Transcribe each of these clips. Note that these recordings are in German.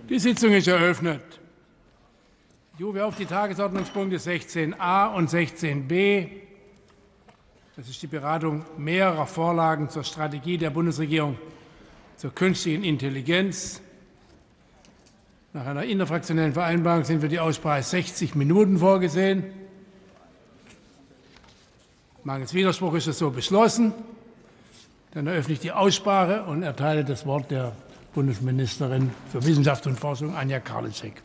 Die Sitzung ist eröffnet. Ich rufe auf die Tagesordnungspunkte 16a und 16b. Das ist die Beratung mehrerer Vorlagen zur Strategie der Bundesregierung zur künstlichen Intelligenz. Nach einer interfraktionellen Vereinbarung sind für die Aussprache 60 Minuten vorgesehen. Mangels Widerspruch ist es so beschlossen. Dann eröffne ich die Aussprache und erteile das Wort der Bundesministerin für Wissenschaft und Forschung, Anja Karliczek.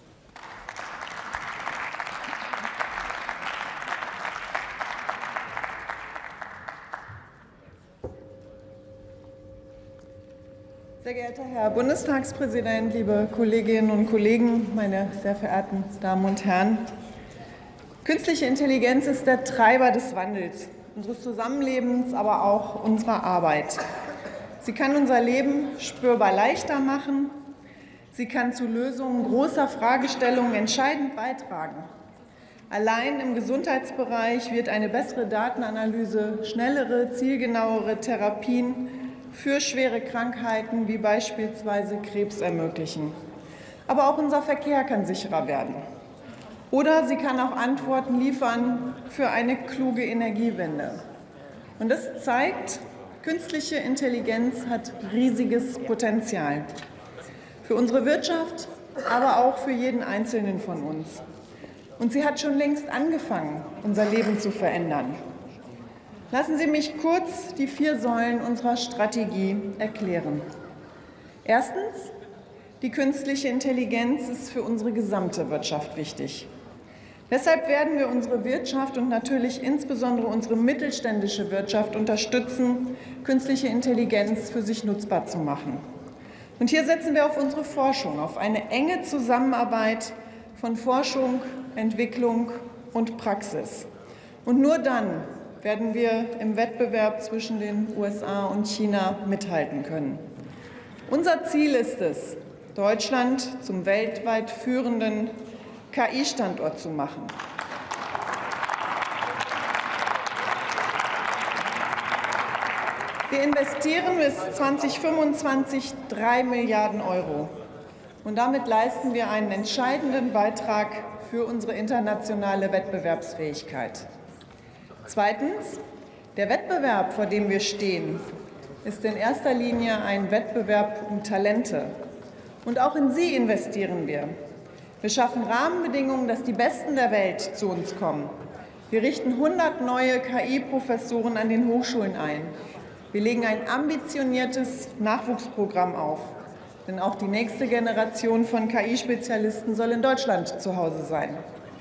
Sehr geehrter Herr Bundestagspräsident, liebe Kolleginnen und Kollegen, meine sehr verehrten Damen und Herren! Künstliche Intelligenz ist der Treiber des Wandels, unseres Zusammenlebens, aber auch unserer Arbeit. Sie kann unser Leben spürbar leichter machen. Sie kann zu Lösungen großer Fragestellungen entscheidend beitragen. Allein im Gesundheitsbereich wird eine bessere Datenanalyse, schnellere, zielgenauere Therapien für schwere Krankheiten wie beispielsweise Krebs ermöglichen. Aber auch unser Verkehr kann sicherer werden. Oder sie kann auch Antworten liefern für eine kluge Energiewende. Und das zeigt, künstliche Intelligenz hat riesiges Potenzial. Für unsere Wirtschaft, aber auch für jeden Einzelnen von uns. Und sie hat schon längst angefangen, unser Leben zu verändern. Lassen Sie mich kurz die 4 Säulen unserer Strategie erklären. Erstens, die künstliche Intelligenz ist für unsere gesamte Wirtschaft wichtig. Deshalb werden wir unsere Wirtschaft und natürlich insbesondere unsere mittelständische Wirtschaft unterstützen, künstliche Intelligenz für sich nutzbar zu machen. Und hier setzen wir auf unsere Forschung, auf eine enge Zusammenarbeit von Forschung, Entwicklung und Praxis. Und nur dann werden wir im Wettbewerb zwischen den USA und China mithalten können. Unser Ziel ist es, Deutschland zum weltweit führenden KI-Standort zu machen. Wir investieren bis 2025 3 Milliarden Euro. Und damit leisten wir einen entscheidenden Beitrag für unsere internationale Wettbewerbsfähigkeit. Zweitens, der Wettbewerb, vor dem wir stehen, ist in erster Linie ein Wettbewerb um Talente. Und auch in sie investieren wir. Wir schaffen Rahmenbedingungen, dass die Besten der Welt zu uns kommen. Wir richten 100 neue KI-Professoren an den Hochschulen ein. Wir legen ein ambitioniertes Nachwuchsprogramm auf. Denn auch die nächste Generation von KI-Spezialisten soll in Deutschland zu Hause sein.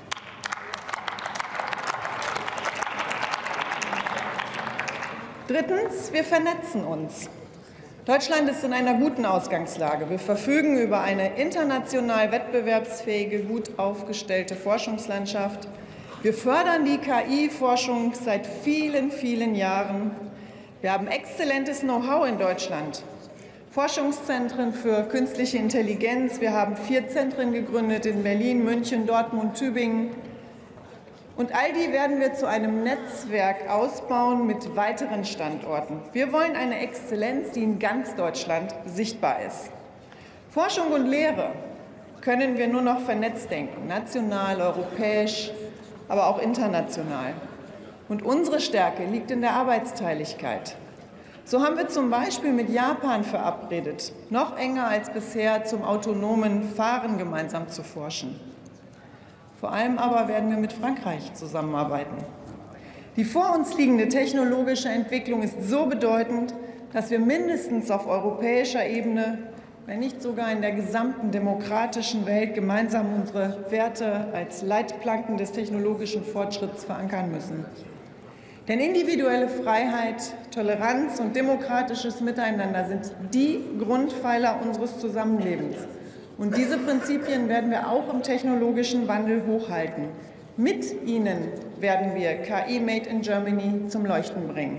Drittens, wir vernetzen uns. Deutschland ist in einer guten Ausgangslage. Wir verfügen über eine international wettbewerbsfähige, gut aufgestellte Forschungslandschaft. Wir fördern die KI-Forschung seit vielen, vielen Jahren. Wir haben exzellentes Know-how in Deutschland. Forschungszentren für künstliche Intelligenz. Wir haben 4 Zentren gegründet in Berlin, München, Dortmund, Tübingen. Und all die werden wir zu einem Netzwerk ausbauen mit weiteren Standorten. Wir wollen eine Exzellenz, die in ganz Deutschland sichtbar ist. Forschung und Lehre können wir nur noch vernetzt denken, national, europäisch, aber auch international. Und unsere Stärke liegt in der Arbeitsteiligkeit. So haben wir zum Beispiel mit Japan verabredet, noch enger als bisher zum autonomen Fahren gemeinsam zu forschen. Vor allem aber werden wir mit Frankreich zusammenarbeiten. Die vor uns liegende technologische Entwicklung ist so bedeutend, dass wir mindestens auf europäischer Ebene, wenn nicht sogar in der gesamten demokratischen Welt, gemeinsam unsere Werte als Leitplanken des technologischen Fortschritts verankern müssen. Denn individuelle Freiheit, Toleranz und demokratisches Miteinander sind die Grundpfeiler unseres Zusammenlebens. Und diese Prinzipien werden wir auch im technologischen Wandel hochhalten. Mit ihnen werden wir KI Made in Germany zum Leuchten bringen.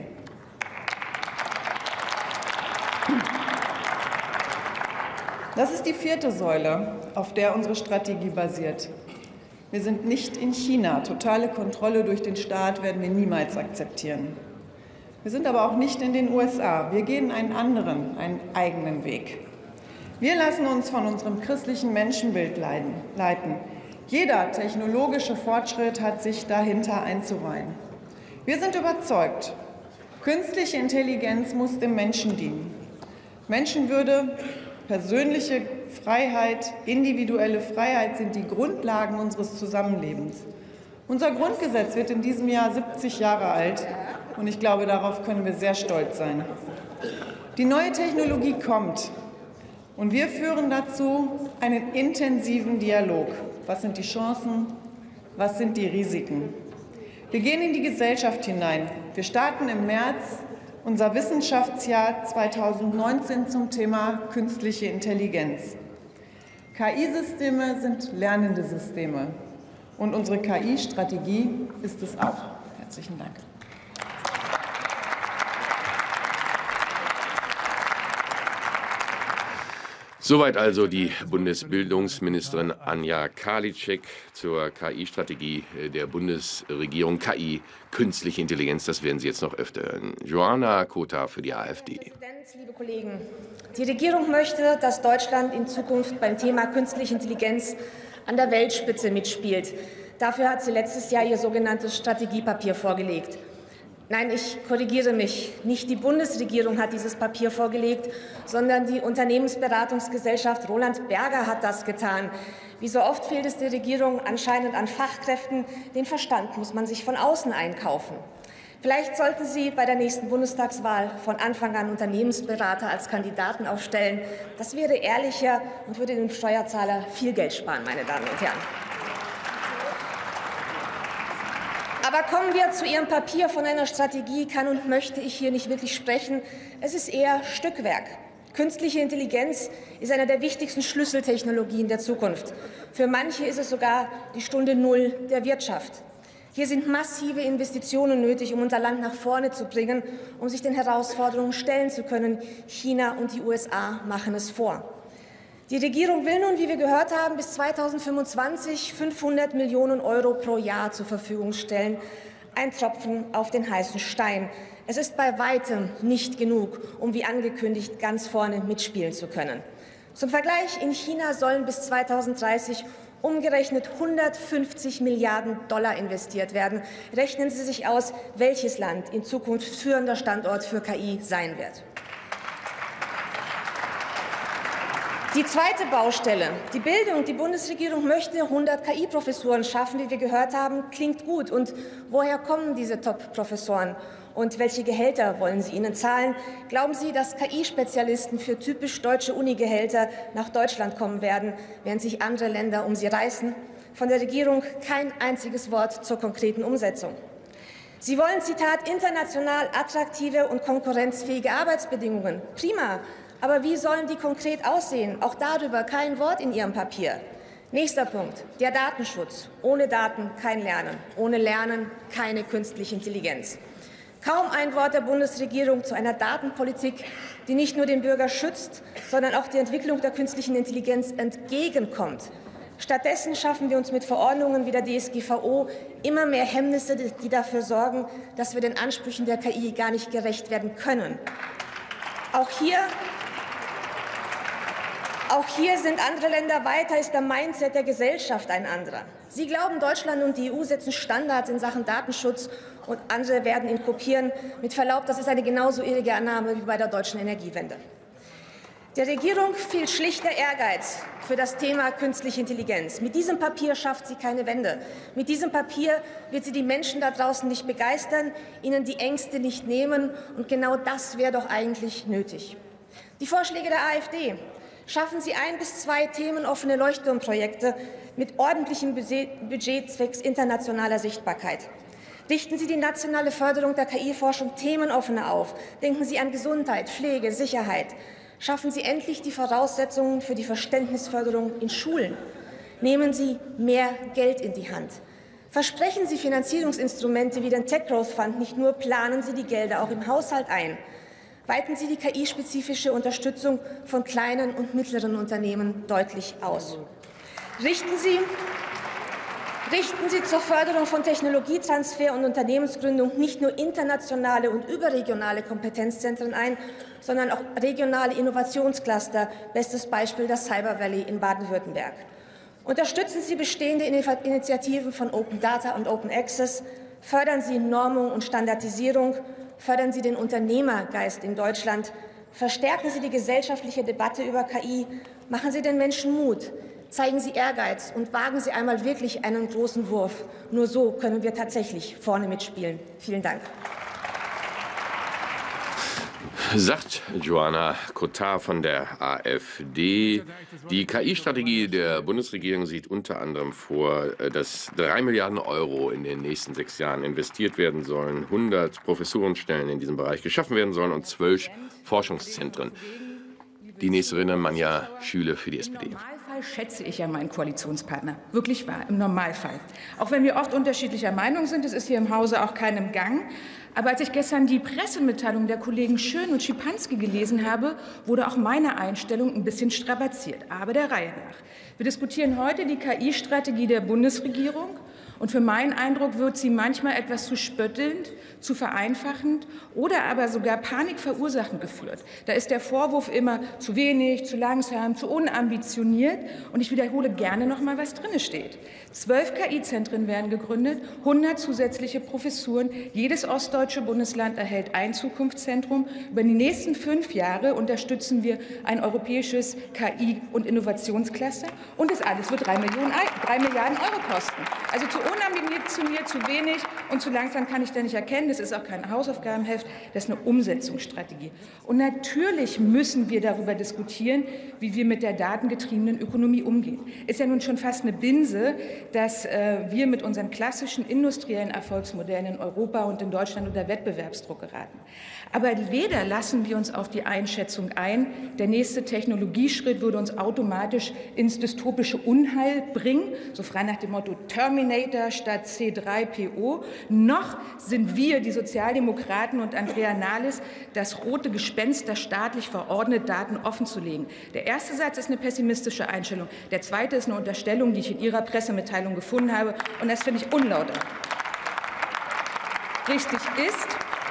Das ist die 4. Säule, auf der unsere Strategie basiert. Wir sind nicht in China. Totale Kontrolle durch den Staat werden wir niemals akzeptieren. Wir sind aber auch nicht in den USA. Wir gehen einen anderen, einen eigenen Weg. Wir lassen uns von unserem christlichen Menschenbild leiten. Jeder technologische Fortschritt hat sich dahinter einzureihen. Wir sind überzeugt, künstliche Intelligenz muss dem Menschen dienen. Menschenwürde, persönliche Freiheit, individuelle Freiheit sind die Grundlagen unseres Zusammenlebens. Unser Grundgesetz wird in diesem Jahr 70 Jahre alt und ich glaube, darauf können wir sehr stolz sein. Die neue Technologie kommt und wir führen dazu einen intensiven Dialog. Was sind die Chancen? Was sind die Risiken? Wir gehen in die Gesellschaft hinein. Wir starten im März unser Wissenschaftsjahr 2019 zum Thema künstliche Intelligenz. KI-Systeme sind lernende Systeme und unsere KI-Strategie ist es auch. Herzlichen Dank. Soweit also die Bundesbildungsministerin Anja Karliczek zur KI-Strategie der Bundesregierung. KI, künstliche Intelligenz, das werden Sie jetzt noch öfter hören. Joanna Kota für die AfD. Herr Präsident, liebe Kollegen! Die Regierung möchte, dass Deutschland in Zukunft beim Thema künstliche Intelligenz an der Weltspitze mitspielt. Dafür hat sie letztes Jahr ihr sogenanntes Strategiepapier vorgelegt. Nein, ich korrigiere mich. Nicht die Bundesregierung hat dieses Papier vorgelegt, sondern die Unternehmensberatungsgesellschaft Roland Berger hat das getan. Wie so oft fehlt es der Regierung anscheinend an Fachkräften. Den Verstand muss man sich von außen einkaufen. Vielleicht sollten Sie bei der nächsten Bundestagswahl von Anfang an Unternehmensberater als Kandidaten aufstellen. Das wäre ehrlicher und würde dem Steuerzahler viel Geld sparen, meine Damen und Herren. Aber kommen wir zu Ihrem Papier. Von einer Strategie kann und möchte ich hier nicht wirklich sprechen. Es ist eher Stückwerk. Künstliche Intelligenz ist eine der wichtigsten Schlüsseltechnologien der Zukunft. Für manche ist es sogar die Stunde Null der Wirtschaft. Hier sind massive Investitionen nötig, um unser Land nach vorne zu bringen, um sich den Herausforderungen stellen zu können. China und die USA machen es vor. Die Regierung will nun, wie wir gehört haben, bis 2025 500 Millionen Euro pro Jahr zur Verfügung stellen. Ein Tropfen auf den heißen Stein. Es ist bei weitem nicht genug, um wie angekündigt ganz vorne mitspielen zu können. Zum Vergleich, in China sollen bis 2030 umgerechnet 150 Milliarden Dollar investiert werden. Rechnen Sie sich aus, welches Land in Zukunft führender Standort für KI sein wird. Die zweite Baustelle, die Bildung. Die Bundesregierung möchte 100 KI-Professuren schaffen, wie wir gehört haben. Klingt gut. Und woher kommen diese Top-Professoren? Und welche Gehälter wollen Sie ihnen zahlen? Glauben Sie, dass KI-Spezialisten für typisch deutsche Unigehälter nach Deutschland kommen werden, während sich andere Länder um sie reißen? Von der Regierung kein einziges Wort zur konkreten Umsetzung. Sie wollen, Zitat, international attraktive und konkurrenzfähige Arbeitsbedingungen. Prima. Aber wie sollen die konkret aussehen? Auch darüber kein Wort in Ihrem Papier. Nächster Punkt, der Datenschutz. Ohne Daten kein Lernen. Ohne Lernen keine künstliche Intelligenz. Kaum ein Wort der Bundesregierung zu einer Datenpolitik, die nicht nur den Bürger schützt, sondern auch der Entwicklung der künstlichen Intelligenz entgegenkommt. Stattdessen schaffen wir uns mit Verordnungen wie der DSGVO immer mehr Hemmnisse, die dafür sorgen, dass wir den Ansprüchen der KI gar nicht gerecht werden können. Auch hier sind andere Länder weiter, ist der Mindset der Gesellschaft ein anderer. Sie glauben, Deutschland und die EU setzen Standards in Sachen Datenschutz und andere werden ihn kopieren. Mit Verlaub, das ist eine genauso irrige Annahme wie bei der deutschen Energiewende. Der Regierung fehlt schlichter Ehrgeiz für das Thema künstliche Intelligenz. Mit diesem Papier schafft sie keine Wende. Mit diesem Papier wird sie die Menschen da draußen nicht begeistern, ihnen die Ängste nicht nehmen. Und genau das wäre doch eigentlich nötig. Die Vorschläge der AfD. Schaffen Sie 1 bis 2 themenoffene Leuchtturmprojekte mit ordentlichem Budget zwecks internationaler Sichtbarkeit. Richten Sie die nationale Förderung der KI-Forschung themenoffener auf. Denken Sie an Gesundheit, Pflege, Sicherheit. Schaffen Sie endlich die Voraussetzungen für die Verständnisförderung in Schulen. Nehmen Sie mehr Geld in die Hand. Versprechen Sie Finanzierungsinstrumente wie den Tech Growth Fund, nicht nur planen Sie die Gelder auch im Haushalt ein. Weiten Sie die KI-spezifische Unterstützung von kleinen und mittleren Unternehmen deutlich aus. Richten Richten Sie zur Förderung von Technologietransfer und Unternehmensgründung nicht nur internationale und überregionale Kompetenzzentren ein, sondern auch regionale Innovationscluster, bestes Beispiel das Cyber Valley in Baden-Württemberg. Unterstützen Sie bestehende Initiativen von Open Data und Open Access, fördern Sie Normung und Standardisierung, fördern Sie den Unternehmergeist in Deutschland, verstärken Sie die gesellschaftliche Debatte über KI, machen Sie den Menschen Mut. Zeigen Sie Ehrgeiz und wagen Sie einmal wirklich einen großen Wurf. Nur so können wir tatsächlich vorne mitspielen. Vielen Dank. Sagt Joanna Kotar von der AfD. Die KI-Strategie der Bundesregierung sieht unter anderem vor, dass 3 Milliarden € in den nächsten 6 Jahren investiert werden sollen, 100 Professurenstellen in diesem Bereich geschaffen werden sollen und 12 Forschungszentren. Die nächste Rednerin, Manja Schüle für die SPD. Schätze ich ja meinen Koalitionspartner. Wirklich wahr, im Normalfall. Auch wenn wir oft unterschiedlicher Meinung sind, es ist hier im Hause auch keinem Gang. Aber als ich gestern die Pressemitteilung der Kollegen Schön und Schipanski gelesen habe, wurde auch meine Einstellung ein bisschen strapaziert. Aber der Reihe nach. Wir diskutieren heute die KI-Strategie der Bundesregierung. Und für meinen Eindruck wird sie manchmal etwas zu spöttelnd, zu vereinfachend oder aber sogar panikverursachend geführt. Da ist der Vorwurf immer zu wenig, zu langsam, zu unambitioniert. Und ich wiederhole gerne noch mal, was drin steht. 12 KI-Zentren werden gegründet, 100 zusätzliche Professuren. Jedes ostdeutsche Bundesland erhält ein Zukunftszentrum. Über die nächsten 5 Jahre unterstützen wir ein europäisches KI- und Innovationscluster. Und das alles wird 3 Milliarden € kosten. Also zu unambitioniert, zu wenig und zu langsam kann ich da nicht erkennen. Das ist auch kein Hausaufgabenheft, das ist eine Umsetzungsstrategie. Und natürlich müssen wir darüber diskutieren, wie wir mit der datengetriebenen Ökonomie umgehen. Ist ja nun schon fast eine Binse, dass wir mit unseren klassischen industriellen Erfolgsmodellen in Europa und in Deutschland unter Wettbewerbsdruck geraten. Aber weder lassen wir uns auf die Einschätzung ein, der nächste Technologieschritt würde uns automatisch ins dystopische Unheil bringen, so frei nach dem Motto Terminator statt C3PO, noch sind wir, die Sozialdemokraten und Andrea Nahles, das rote Gespenst, das staatlich verordnet, Daten offenzulegen. Der erste Satz ist eine pessimistische Einstellung. Der zweite ist eine Unterstellung, die ich in Ihrer Pressemitteilung gefunden habe, und das finde ich unlauter. Richtig ist,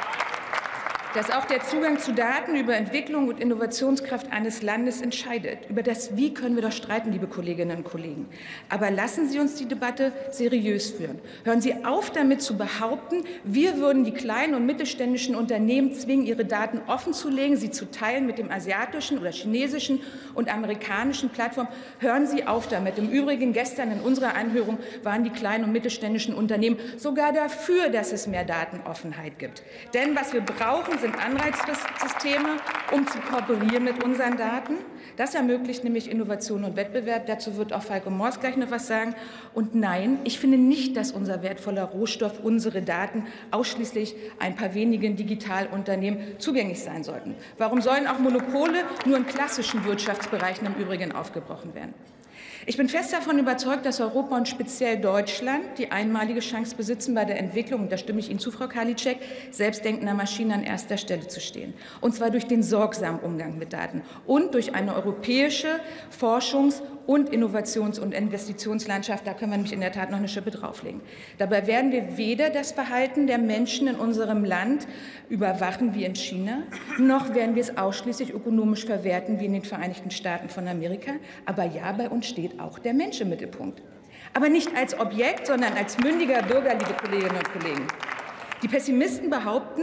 dass auch der Zugang zu Daten über Entwicklung und Innovationskraft eines Landes entscheidet. Über das Wie können wir doch streiten, liebe Kolleginnen und Kollegen. Aber lassen Sie uns die Debatte seriös führen. Hören Sie auf, damit zu behaupten, wir würden die kleinen und mittelständischen Unternehmen zwingen, ihre Daten offenzulegen, sie zu teilen mit dem asiatischen oder chinesischen und amerikanischen Plattformen. Hören Sie auf damit. Im Übrigen, gestern in unserer Anhörung waren die kleinen und mittelständischen Unternehmen sogar dafür, dass es mehr Datenoffenheit gibt. Denn was wir brauchen, sind Anreizsysteme, um zu kooperieren mit unseren Daten. Das ermöglicht nämlich Innovation und Wettbewerb. Dazu wird auch Falco Mors gleich noch was sagen. Und nein, ich finde nicht, dass unser wertvoller Rohstoff, unsere Daten, ausschließlich ein paar wenigen Digitalunternehmen zugänglich sein sollten. Warum sollen auch Monopole nur in klassischen Wirtschaftsbereichen im Übrigen aufgebrochen werden? Ich bin fest davon überzeugt, dass Europa und speziell Deutschland die einmalige Chance besitzen, bei der Entwicklung, und da stimme ich Ihnen zu, Frau Karliczek, selbstdenkender Maschinen an erster Stelle zu stehen. Und zwar durch den sorgsamen Umgang mit Daten und durch eine europäische Forschungs- und Innovations- und Investitionslandschaft. Da können wir nämlich in der Tat noch eine Schippe drauflegen. Dabei werden wir weder das Verhalten der Menschen in unserem Land überwachen wie in China, noch werden wir es ausschließlich ökonomisch verwerten wie in den Vereinigten Staaten von Amerika. Aber ja, bei uns steht auch der Mensch im Mittelpunkt. Aber nicht als Objekt, sondern als mündiger Bürger, liebe Kolleginnen und Kollegen. Die Pessimisten behaupten,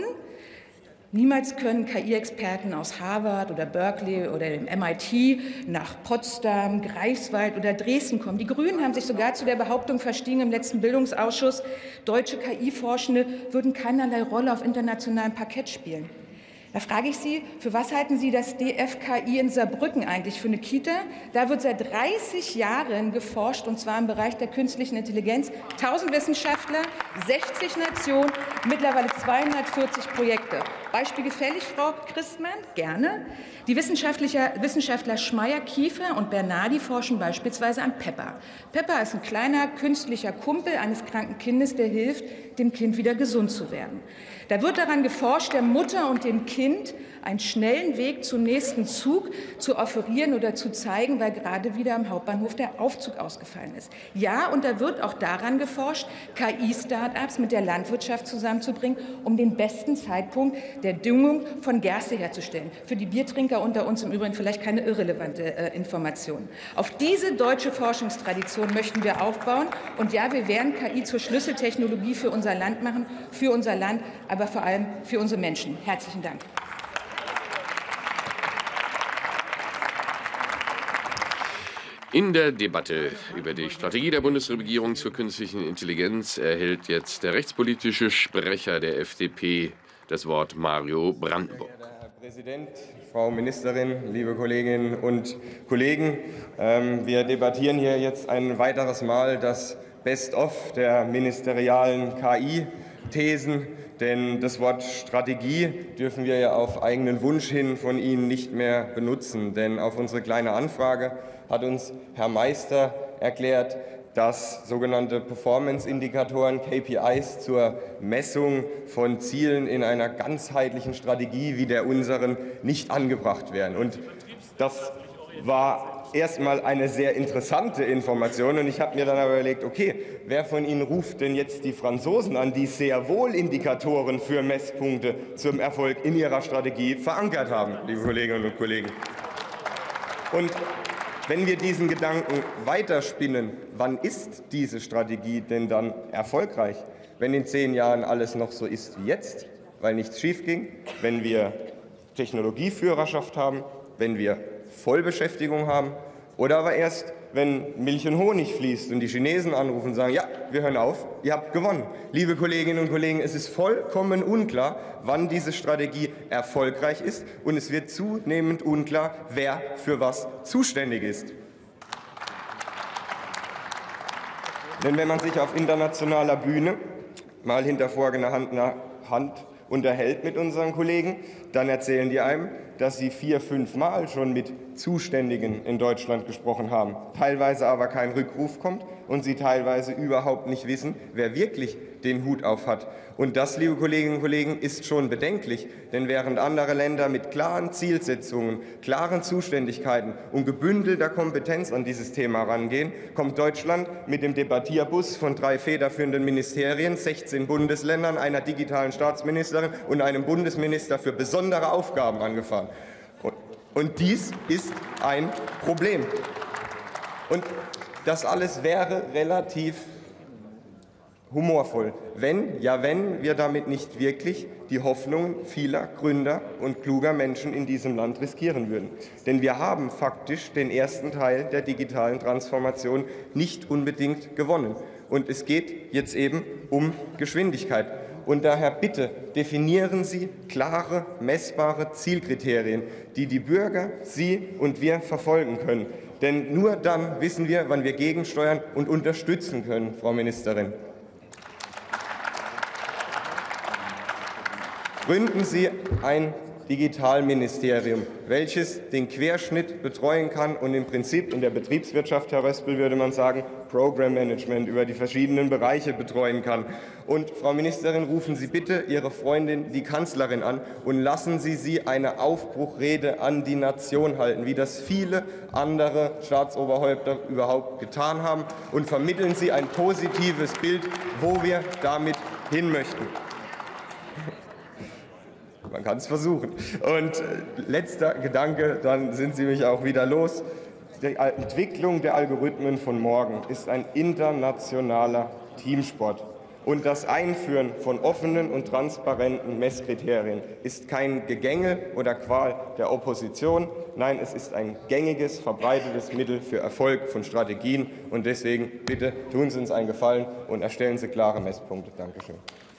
niemals können KI-Experten aus Harvard oder Berkeley oder dem MIT nach Potsdam, Greifswald oder Dresden kommen. Die Grünen haben sich sogar zu der Behauptung verstiegen im letzten Bildungsausschuss, deutsche KI-Forschende würden keinerlei Rolle auf internationalem Parkett spielen. Da frage ich Sie, für was halten Sie das DFKI in Saarbrücken eigentlich für eine Kita? Da wird seit 30 Jahren geforscht, und zwar im Bereich der künstlichen Intelligenz. 1000 Wissenschaftler, 60 Nationen, mittlerweile 240 Projekte. Beispiel gefällig, Frau Christmann? Gerne. Die Wissenschaftler Schmeier, Kiefer und Bernardi forschen beispielsweise an Pepper. Pepper ist ein kleiner künstlicher Kumpel eines kranken Kindes, der hilft, dem Kind wieder gesund zu werden. Da wird daran geforscht, der Mutter und dem Kind einen schnellen Weg zum nächsten Zug zu offerieren oder zu zeigen, weil gerade wieder am Hauptbahnhof der Aufzug ausgefallen ist. Ja, und da wird auch daran geforscht, KI-Start-ups mit der Landwirtschaft zusammenzubringen, um den besten Zeitpunkt der Düngung von Gerste herzustellen. Für die Biertrinker unter uns im Übrigen vielleicht keine irrelevante Information. Auf diese deutsche Forschungstradition möchten wir aufbauen. Und ja, wir werden KI zur Schlüsseltechnologie für unser Land machen, für unser Land, aber vor allem für unsere Menschen. Herzlichen Dank. In der Debatte über die Strategie der Bundesregierung zur künstlichen Intelligenz erhält jetzt der rechtspolitische Sprecher der FDP das Wort, Mario Brandenburg. Herr Präsident, Frau Ministerin, liebe Kolleginnen und Kollegen! Wir debattieren hier jetzt ein weiteres Mal das Best-of der ministerialen KI-Thesen. Denn das Wort Strategie dürfen wir ja auf eigenen Wunsch hin von Ihnen nicht mehr benutzen. Denn auf unsere kleine Anfrage hat uns Herr Meister erklärt, dass sogenannte Performance-Indikatoren, KPIs, zur Messung von Zielen in einer ganzheitlichen Strategie wie der unseren nicht angebracht werden. Und das war erstmal eine sehr interessante Information. Und ich habe mir dann aber überlegt, okay, wer von Ihnen ruft denn jetzt die Franzosen an, die sehr wohl Indikatoren für Messpunkte zum Erfolg in ihrer Strategie verankert haben, liebe Kolleginnen und Kollegen? Und wenn wir diesen Gedanken weiterspinnen, wann ist diese Strategie denn dann erfolgreich? Wenn in 10 Jahren alles noch so ist wie jetzt, weil nichts schief ging, wenn wir Technologieführerschaft haben, wenn wir Vollbeschäftigung haben, oder aber erst, wenn Milch und Honig fließt und die Chinesen anrufen und sagen, ja, wir hören auf, ihr habt gewonnen. Liebe Kolleginnen und Kollegen, es ist vollkommen unklar, wann diese Strategie erfolgreich ist, und es wird zunehmend unklar, wer für was zuständig ist. Denn wenn man sich auf internationaler Bühne mal hinter vorgehaltener Hand unterhält mit unseren Kollegen, dann erzählen die einem, dass sie 4-, 5 Mal schon mit Zuständigen in Deutschland gesprochen haben, teilweise aber kein Rückruf kommt und sie teilweise überhaupt nicht wissen, wer wirklich den Hut auf hat. Und das, liebe Kolleginnen und Kollegen, ist schon bedenklich, denn während andere Länder mit klaren Zielsetzungen, klaren Zuständigkeiten und gebündelter Kompetenz an dieses Thema rangehen, kommt Deutschland mit dem Debattierbus von 3 federführenden Ministerien, 16 Bundesländern, einer digitalen Staatsministerin und einem Bundesminister für besondere Aufgaben angefahren. Und dies ist ein Problem. Und das alles wäre relativ humorvoll, wenn wir damit nicht wirklich die Hoffnungen vieler Gründer und kluger Menschen in diesem Land riskieren würden. Denn wir haben faktisch den ersten Teil der digitalen Transformation nicht unbedingt gewonnen. Und es geht jetzt eben um Geschwindigkeit. Und daher bitte definieren Sie klare, messbare Zielkriterien, die die Bürger, Sie und wir verfolgen können. Denn nur dann wissen wir, wann wir gegensteuern und unterstützen können, Frau Ministerin. Gründen Sie ein Digitalministerium, welches den Querschnitt betreuen kann und im Prinzip in der Betriebswirtschaft, Herr Röspel, würde man sagen, Program Management über die verschiedenen Bereiche betreuen kann. Und, Frau Ministerin, rufen Sie bitte Ihre Freundin, die Kanzlerin, an und lassen Sie sie eine Aufbruchrede an die Nation halten, wie das viele andere Staatsoberhäupter überhaupt getan haben, und vermitteln Sie ein positives Bild, wo wir damit hin möchten. Man kann es versuchen. Und letzter Gedanke, dann sind Sie mich auch wieder los. Die Entwicklung der Algorithmen von morgen ist ein internationaler Teamsport. Und das Einführen von offenen und transparenten Messkriterien ist kein Gegängel oder Qual der Opposition. Nein, es ist ein gängiges, verbreitetes Mittel für Erfolg von Strategien. Und deswegen bitte tun Sie uns einen Gefallen und erstellen Sie klare Messpunkte. Dankeschön.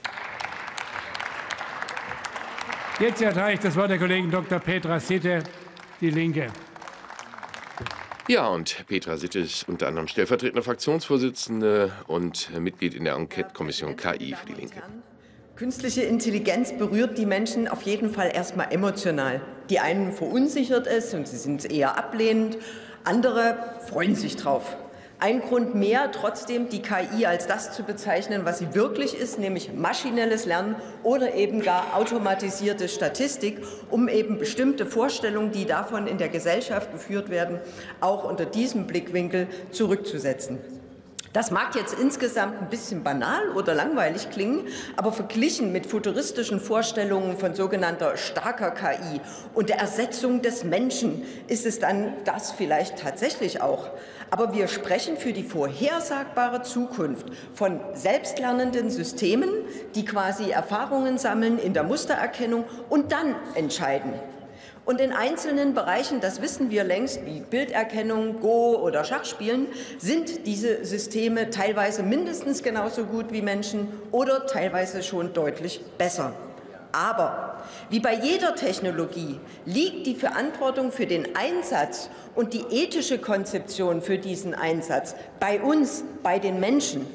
Jetzt erteile ich das Wort der Kollegin Dr. Petra Sitte, Die Linke. Ja, und Petra Sitte ist unter anderem stellvertretende Fraktionsvorsitzende und Mitglied in der Enquete-Kommission KI für die Linke. Künstliche Intelligenz berührt die Menschen auf jeden Fall erstmal emotional. Die einen verunsichert es und sie sind eher ablehnend, andere freuen sich drauf. Ein Grund mehr, trotzdem die KI als das zu bezeichnen, was sie wirklich ist, nämlich maschinelles Lernen oder eben gar automatisierte Statistik, um eben bestimmte Vorstellungen, die davon in der Gesellschaft geführt werden, auch unter diesem Blickwinkel zurückzusetzen. Das mag jetzt insgesamt ein bisschen banal oder langweilig klingen, aber verglichen mit futuristischen Vorstellungen von sogenannter starker KI und der Ersetzung des Menschen ist es dann das vielleicht tatsächlich auch. Aber wir sprechen für die vorhersagbare Zukunft von selbstlernenden Systemen, die quasi Erfahrungen sammeln in der Mustererkennung und dann entscheiden. Und in einzelnen Bereichen, das wissen wir längst, wie Bilderkennung, Go oder Schachspielen, sind diese Systeme teilweise mindestens genauso gut wie Menschen oder teilweise schon deutlich besser. Aber wie bei jeder Technologie liegt die Verantwortung für den Einsatz und die ethische Konzeption für diesen Einsatz bei uns, bei den Menschen.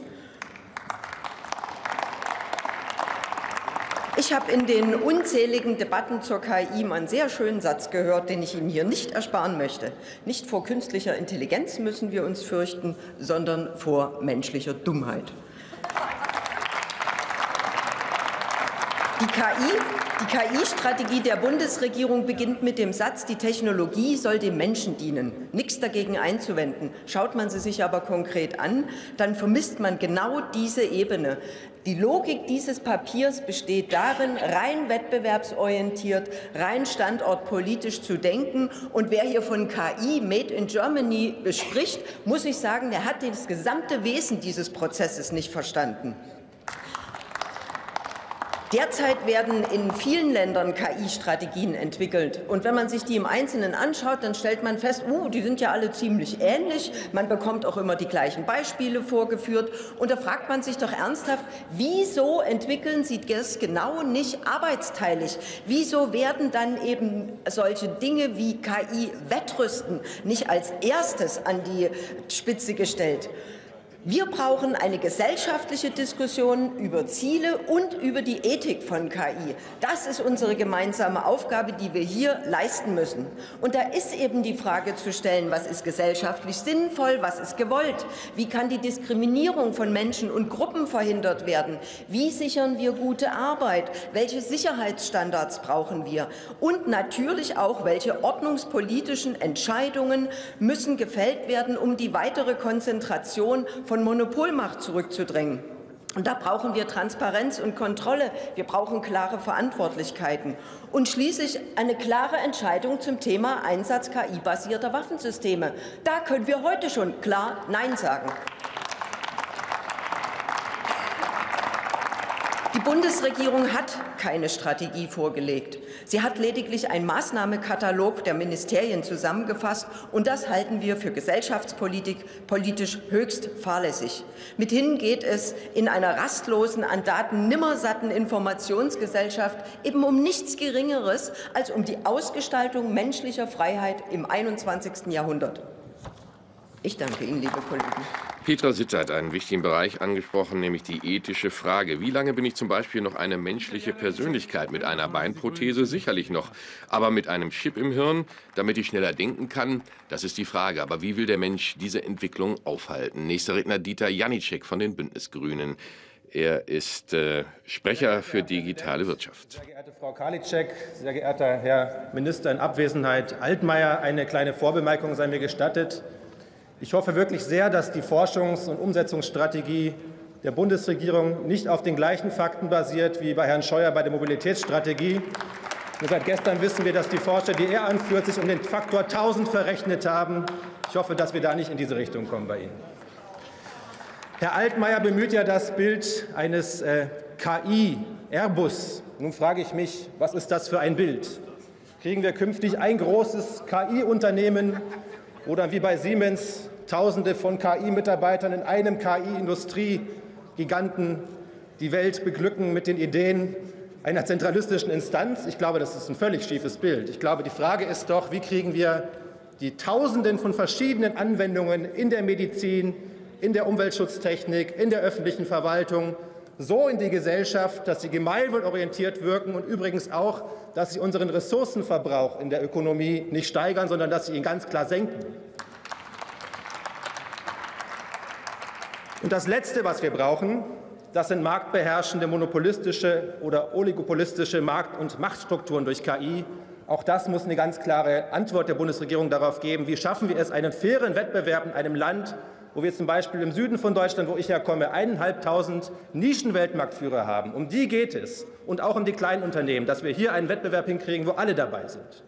Ich habe in den unzähligen Debatten zur KI mal einen sehr schönen Satz gehört, den ich Ihnen hier nicht ersparen möchte. Nicht vor künstlicher Intelligenz müssen wir uns fürchten, sondern vor menschlicher Dummheit. Die KI-Strategie der Bundesregierung beginnt mit dem Satz, die Technologie soll dem Menschen dienen. Nichts dagegen einzuwenden. Schaut man sie sich aber konkret an, dann vermisst man genau diese Ebene. Die Logik dieses Papiers besteht darin, rein wettbewerbsorientiert, rein standortpolitisch zu denken. Und wer hier von KI Made in Germany spricht, muss ich sagen, der hat das gesamte Wesen dieses Prozesses nicht verstanden. Derzeit werden in vielen Ländern KI-Strategien entwickelt. Und wenn man sich die im Einzelnen anschaut, dann stellt man fest, die sind ja alle ziemlich ähnlich. Man bekommt auch immer die gleichen Beispiele vorgeführt. Und da fragt man sich doch ernsthaft, wieso entwickeln sie das genau nicht arbeitsteilig? Wieso werden dann eben solche Dinge wie KI-Wettrüsten nicht als erstes an die Spitze gestellt? Wir brauchen eine gesellschaftliche Diskussion über Ziele und über die Ethik von KI. Das ist unsere gemeinsame Aufgabe, die wir hier leisten müssen. Und da ist eben die Frage zu stellen, was ist gesellschaftlich sinnvoll, was ist gewollt? Wie kann die Diskriminierung von Menschen und Gruppen verhindert werden? Wie sichern wir gute Arbeit? Welche Sicherheitsstandards brauchen wir? Und natürlich auch, welche ordnungspolitischen Entscheidungen müssen gefällt werden, um die weitere Konzentration von Monopolmacht zurückzudrängen. Und da brauchen wir Transparenz und Kontrolle. Wir brauchen klare Verantwortlichkeiten. Und schließlich eine klare Entscheidung zum Thema Einsatz KI-basierter Waffensysteme. Da können wir heute schon klar Nein sagen. Die Bundesregierung hat keine Strategie vorgelegt. Sie hat lediglich einen Maßnahmenkatalog der Ministerien zusammengefasst, und das halten wir für gesellschaftspolitisch höchst fahrlässig. Mithin geht es in einer rastlosen, an Daten nimmersatten Informationsgesellschaft eben um nichts Geringeres als um die Ausgestaltung menschlicher Freiheit im 21. Jahrhundert. Ich danke Ihnen, liebe Kollegen. Petra Sitter hat einen wichtigen Bereich angesprochen, nämlich die ethische Frage. Wie lange bin ich zum Beispiel noch eine menschliche Persönlichkeit mit einer Beinprothese? Sicherlich noch. Aber mit einem Chip im Hirn, damit ich schneller denken kann? Das ist die Frage. Aber wie will der Mensch diese Entwicklung aufhalten? Nächster Redner Dieter Janicek von den Bündnisgrünen. Er ist Sprecher für digitale Wirtschaft. Sehr geehrte Frau Karliczek, sehr geehrter Herr Minister in Abwesenheit Altmaier, eine kleine Vorbemerkung sei mir gestattet. Ich hoffe wirklich sehr, dass die Forschungs- und Umsetzungsstrategie der Bundesregierung nicht auf den gleichen Fakten basiert wie bei Herrn Scheuer bei der Mobilitätsstrategie. Und seit gestern wissen wir, dass die Forscher, die er anführt, sich um den Faktor 1000 verrechnet haben. Ich hoffe, dass wir da nicht in diese Richtung kommen bei Ihnen. Herr Altmaier bemüht ja das Bild eines KI-Airbus. Nun frage ich mich, was ist das für ein Bild? Kriegen wir künftig ein großes KI-Unternehmen oder wie bei Siemens Tausende von KI-Mitarbeitern in einem KI-Industriegiganten die Welt beglücken mit den Ideen einer zentralistischen Instanz? Ich glaube, das ist ein völlig schiefes Bild. Ich glaube, die Frage ist doch, wie kriegen wir die Tausenden von verschiedenen Anwendungen in der Medizin, in der Umweltschutztechnik, in der öffentlichen Verwaltung so in die Gesellschaft, dass sie gemeinwohlorientiert wirken und übrigens auch, dass sie unseren Ressourcenverbrauch in der Ökonomie nicht steigern, sondern dass sie ihn ganz klar senken. Und das Letzte, was wir brauchen, das sind marktbeherrschende, monopolistische oder oligopolistische Markt- und Machtstrukturen durch KI. Auch das muss eine ganz klare Antwort der Bundesregierung darauf geben. Wie schaffen wir es, einen fairen Wettbewerb in einem Land, wo wir zum Beispiel im Süden von Deutschland, wo ich herkomme, 1.500 Nischenweltmarktführer haben. Um die geht es. Und auch um die kleinen Unternehmen, dass wir hier einen Wettbewerb hinkriegen, wo alle dabei sind.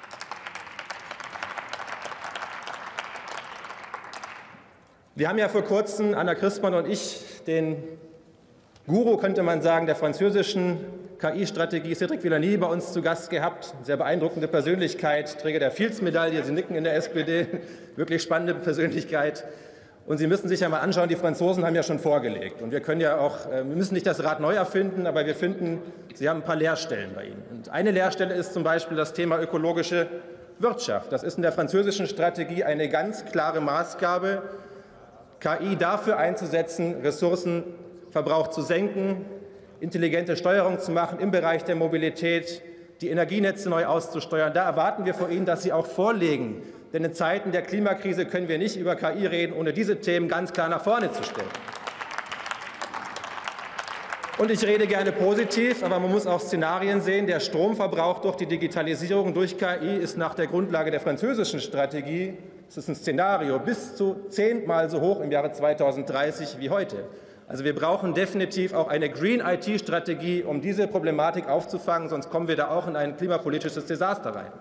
Wir haben ja vor kurzem, Anna Christmann und ich, den Guru, könnte man sagen, der französischen KI-Strategie, Cédric Villani, bei uns zu Gast gehabt. Sehr beeindruckende Persönlichkeit, Träger der Fields-Medaille. Sie nicken in der SPD. Wirklich spannende Persönlichkeit. Und Sie müssen sich ja mal anschauen, die Franzosen haben ja schon vorgelegt. Und wir können ja auch, wir müssen nicht das Rad neu erfinden, aber wir finden, Sie haben ein paar Leerstellen bei Ihnen. Und eine Leerstelle ist zum Beispiel das Thema ökologische Wirtschaft. Das ist in der französischen Strategie eine ganz klare Maßgabe, KI dafür einzusetzen, Ressourcenverbrauch zu senken, intelligente Steuerung zu machen im Bereich der Mobilität, die Energienetze neu auszusteuern. Da erwarten wir von Ihnen, dass Sie auch vorlegen. Denn in Zeiten der Klimakrise können wir nicht über KI reden, ohne diese Themen ganz klar nach vorne zu stellen. Und ich rede gerne positiv, aber man muss auch Szenarien sehen. Der Stromverbrauch durch die Digitalisierung, durch KI, ist nach der Grundlage der französischen Strategie, das ist ein Szenario, bis zu 10-mal so hoch im Jahre 2030 wie heute. Also wir brauchen definitiv auch eine Green-IT-Strategie, um diese Problematik aufzufangen, sonst kommen wir da auch in ein klimapolitisches Desaster rein.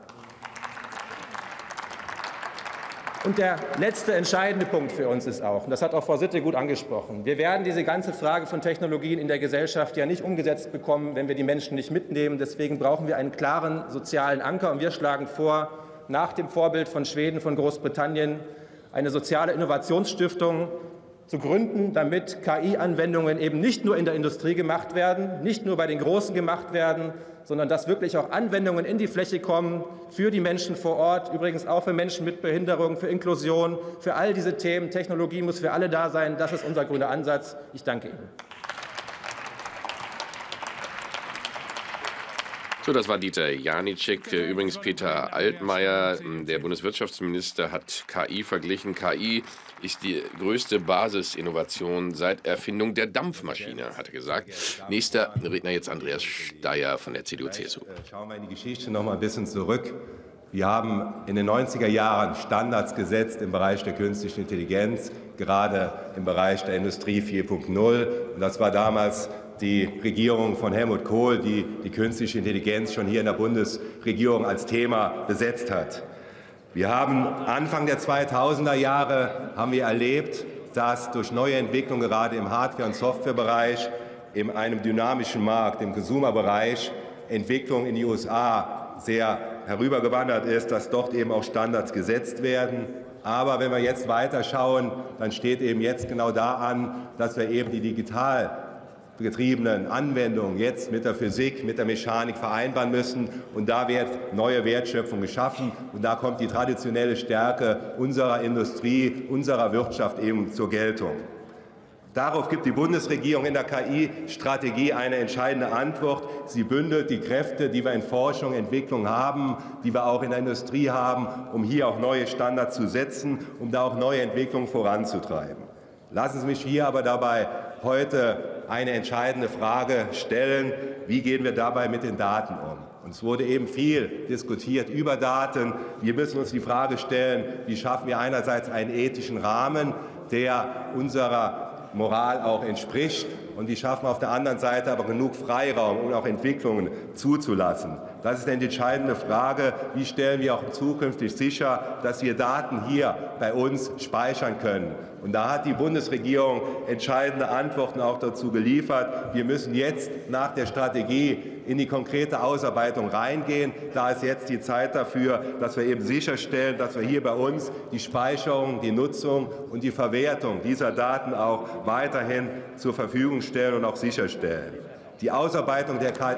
Und der letzte entscheidende Punkt für uns ist auch, und das hat auch Frau Sitte gut angesprochen, wir werden diese ganze Frage von Technologien in der Gesellschaft ja nicht umgesetzt bekommen, wenn wir die Menschen nicht mitnehmen. Deswegen brauchen wir einen klaren sozialen Anker. Und wir schlagen vor, nach dem Vorbild von Schweden, von Großbritannien, eine soziale Innovationsstiftung zu gründen, damit KI-Anwendungen eben nicht nur in der Industrie gemacht werden, nicht nur bei den Großen gemacht werden, sondern dass wirklich auch Anwendungen in die Fläche kommen für die Menschen vor Ort, übrigens auch für Menschen mit Behinderung, für Inklusion, für all diese Themen. Technologie muss für alle da sein. Das ist unser grüner Ansatz. Ich danke Ihnen. So, das war Dieter Janicek. Übrigens Peter Altmaier, der Bundeswirtschaftsminister, hat KI verglichen. KI ist die größte Basisinnovation seit Erfindung der Dampfmaschine, hat er gesagt. Nächster Redner jetzt Andreas Steyer von der CDU-CSU. Schauen wir in die Geschichte noch mal ein bisschen zurück. Wir haben in den 90er Jahren Standards gesetzt im Bereich der künstlichen Intelligenz, gerade im Bereich der Industrie 4.0. Und das war damals die Regierung von Helmut Kohl, die die künstliche Intelligenz schon hier in der Bundesregierung als Thema besetzt hat. Wir haben Anfang der 2000er Jahre erlebt, dass durch neue Entwicklungen gerade im Hardware- und Softwarebereich, in einem dynamischen Markt, im Consumer-Bereich, Entwicklung in die USA sehr herübergewandert ist, dass dort eben auch Standards gesetzt werden. Aber wenn wir jetzt weiterschauen, dann steht eben jetzt genau da an, dass wir eben die digital getriebenen Anwendungen jetzt mit der Physik, mit der Mechanik vereinbaren müssen. Und da wird neue Wertschöpfung geschaffen. Und da kommt die traditionelle Stärke unserer Industrie, unserer Wirtschaft eben zur Geltung. Darauf gibt die Bundesregierung in der KI-Strategie eine entscheidende Antwort. Sie bündelt die Kräfte, die wir in Forschung und Entwicklung haben, die wir auch in der Industrie haben, um hier auch neue Standards zu setzen, um da auch neue Entwicklungen voranzutreiben. Lassen Sie mich hier aber dabei heute eine entscheidende Frage stellen. Wie gehen wir dabei mit den Daten um? Und es wurde eben viel diskutiert über Daten. Wir müssen uns die Frage stellen, wie schaffen wir einerseits einen ethischen Rahmen, der unserer Moral auch entspricht, und wie schaffen wir auf der anderen Seite aber genug Freiraum, um auch Entwicklungen zuzulassen. Das ist die entscheidende Frage. Wie stellen wir auch zukünftig sicher, dass wir Daten hier bei uns speichern können? Und da hat die Bundesregierung entscheidende Antworten auch dazu geliefert. Wir müssen jetzt nach der Strategie in die konkrete Ausarbeitung reingehen. Da ist jetzt die Zeit dafür, dass wir eben sicherstellen, dass wir hier bei uns die Speicherung, die Nutzung und die Verwertung dieser Daten auch weiterhin zur Verfügung stellen und auch sicherstellen. Die Ausarbeitung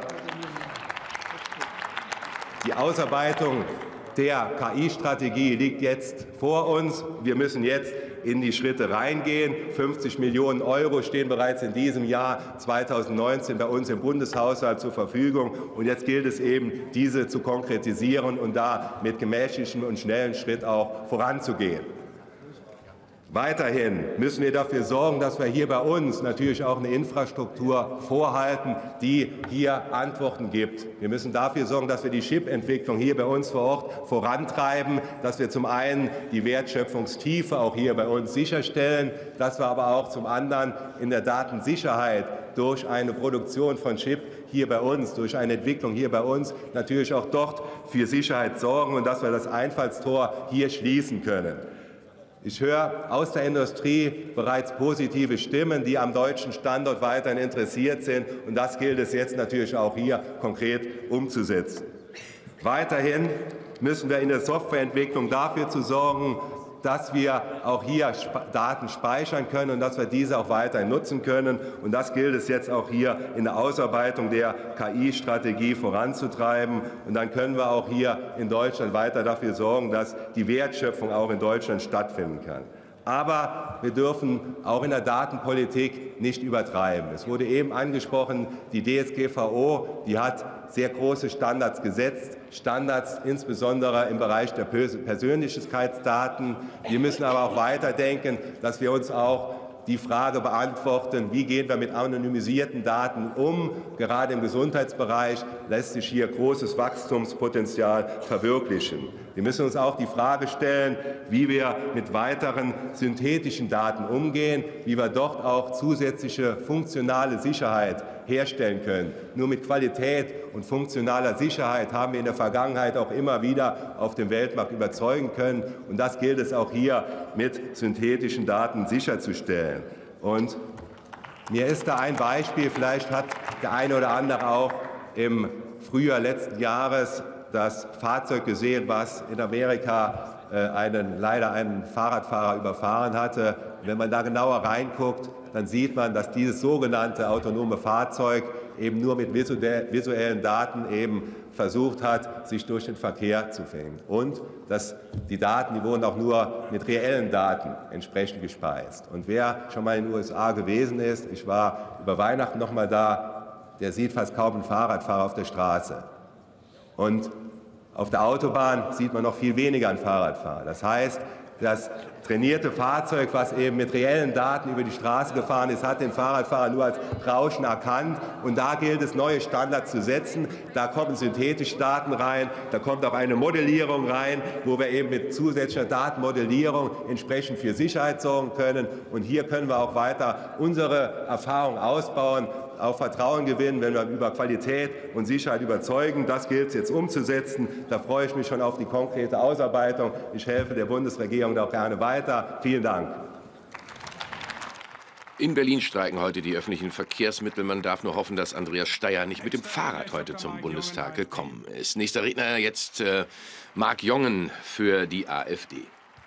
der KI-Strategie liegt jetzt vor uns. Wir müssen jetzt in die Schritte reingehen. 50 Millionen € stehen bereits in diesem Jahr 2019 bei uns im Bundeshaushalt zur Verfügung. Und jetzt gilt es eben, diese zu konkretisieren und da mit gemächlichem und schnellen Schritt auch voranzugehen. Weiterhin müssen wir dafür sorgen, dass wir hier bei uns natürlich auch eine Infrastruktur vorhalten, die hier Antworten gibt. Wir müssen dafür sorgen, dass wir die Chip-Entwicklung hier bei uns vor Ort vorantreiben, dass wir zum einen die Wertschöpfungstiefe auch hier bei uns sicherstellen, dass wir aber auch zum anderen in der Datensicherheit durch eine Produktion von Chip hier bei uns, durch eine Entwicklung hier bei uns natürlich auch dort für Sicherheit sorgen und dass wir das Einfallstor hier schließen können. Ich höre aus der Industrie bereits positive Stimmen, die am deutschen Standort weiterhin interessiert sind. Und das gilt es jetzt natürlich auch hier konkret umzusetzen. Weiterhin müssen wir in der Softwareentwicklung dafür sorgen, dass wir auch hier Daten speichern können und dass wir diese auch weiterhin nutzen können. Und das gilt es jetzt auch hier in der Ausarbeitung der KI-Strategie voranzutreiben. Und dann können wir auch hier in Deutschland weiter dafür sorgen, dass die Wertschöpfung auch in Deutschland stattfinden kann. Aber wir dürfen auch in der Datenpolitik nicht übertreiben. Es wurde eben angesprochen, die DSGVO, die hat sehr große Standards gesetzt, Standards insbesondere im Bereich der Persönlichkeitsdaten. Wir müssen aber auch weiterdenken, dass wir uns auch die Frage beantworten, wie gehen wir mit anonymisierten Daten um. Gerade im Gesundheitsbereich lässt sich hier großes Wachstumspotenzial verwirklichen. Wir müssen uns auch die Frage stellen, wie wir mit weiteren synthetischen Daten umgehen, wie wir dort auch zusätzliche funktionale Sicherheit herstellen können. Nur mit Qualität und funktionaler Sicherheit haben wir in der Vergangenheit auch immer wieder auf dem Weltmarkt überzeugen können. Und das gilt es auch hier mit synthetischen Daten sicherzustellen. Und mir ist da ein Beispiel, vielleicht hat der eine oder andere auch im Frühjahr letzten Jahres das Fahrzeug gesehen, was in Amerika leider einen Fahrradfahrer überfahren hatte. Wenn man da genauer reinguckt, dann sieht man, dass dieses sogenannte autonome Fahrzeug eben nur mit visuellen Daten eben versucht hat, sich durch den Verkehr zu fängen. Und dass die Daten, die wurden auch nur mit reellen Daten entsprechend gespeist. Und wer schon mal in den USA gewesen ist, ich war über Weihnachten noch mal da, der sieht fast kaum einen Fahrradfahrer auf der Straße. Und auf der Autobahn sieht man noch viel weniger einen Fahrradfahrer. Das heißt, das trainierte Fahrzeug, was eben mit reellen Daten über die Straße gefahren ist, hat den Fahrradfahrer nur als Rauschen erkannt. Und da gilt es, neue Standards zu setzen. Da kommen synthetische Daten rein, da kommt auch eine Modellierung rein, wo wir eben mit zusätzlicher Datenmodellierung entsprechend für Sicherheit sorgen können. Und hier können wir auch weiter unsere Erfahrung ausbauen, auf Vertrauen gewinnen, wenn wir über Qualität und Sicherheit überzeugen. Das gilt es jetzt umzusetzen. Da freue ich mich schon auf die konkrete Ausarbeitung. Ich helfe der Bundesregierung da auch gerne weiter. Vielen Dank. In Berlin streiken heute die öffentlichen Verkehrsmittel. Man darf nur hoffen, dass Andreas Steyer nicht mit dem Fahrrad heute zum Bundestag gekommen ist. Nächster Redner jetzt Marc Jongen für die AfD.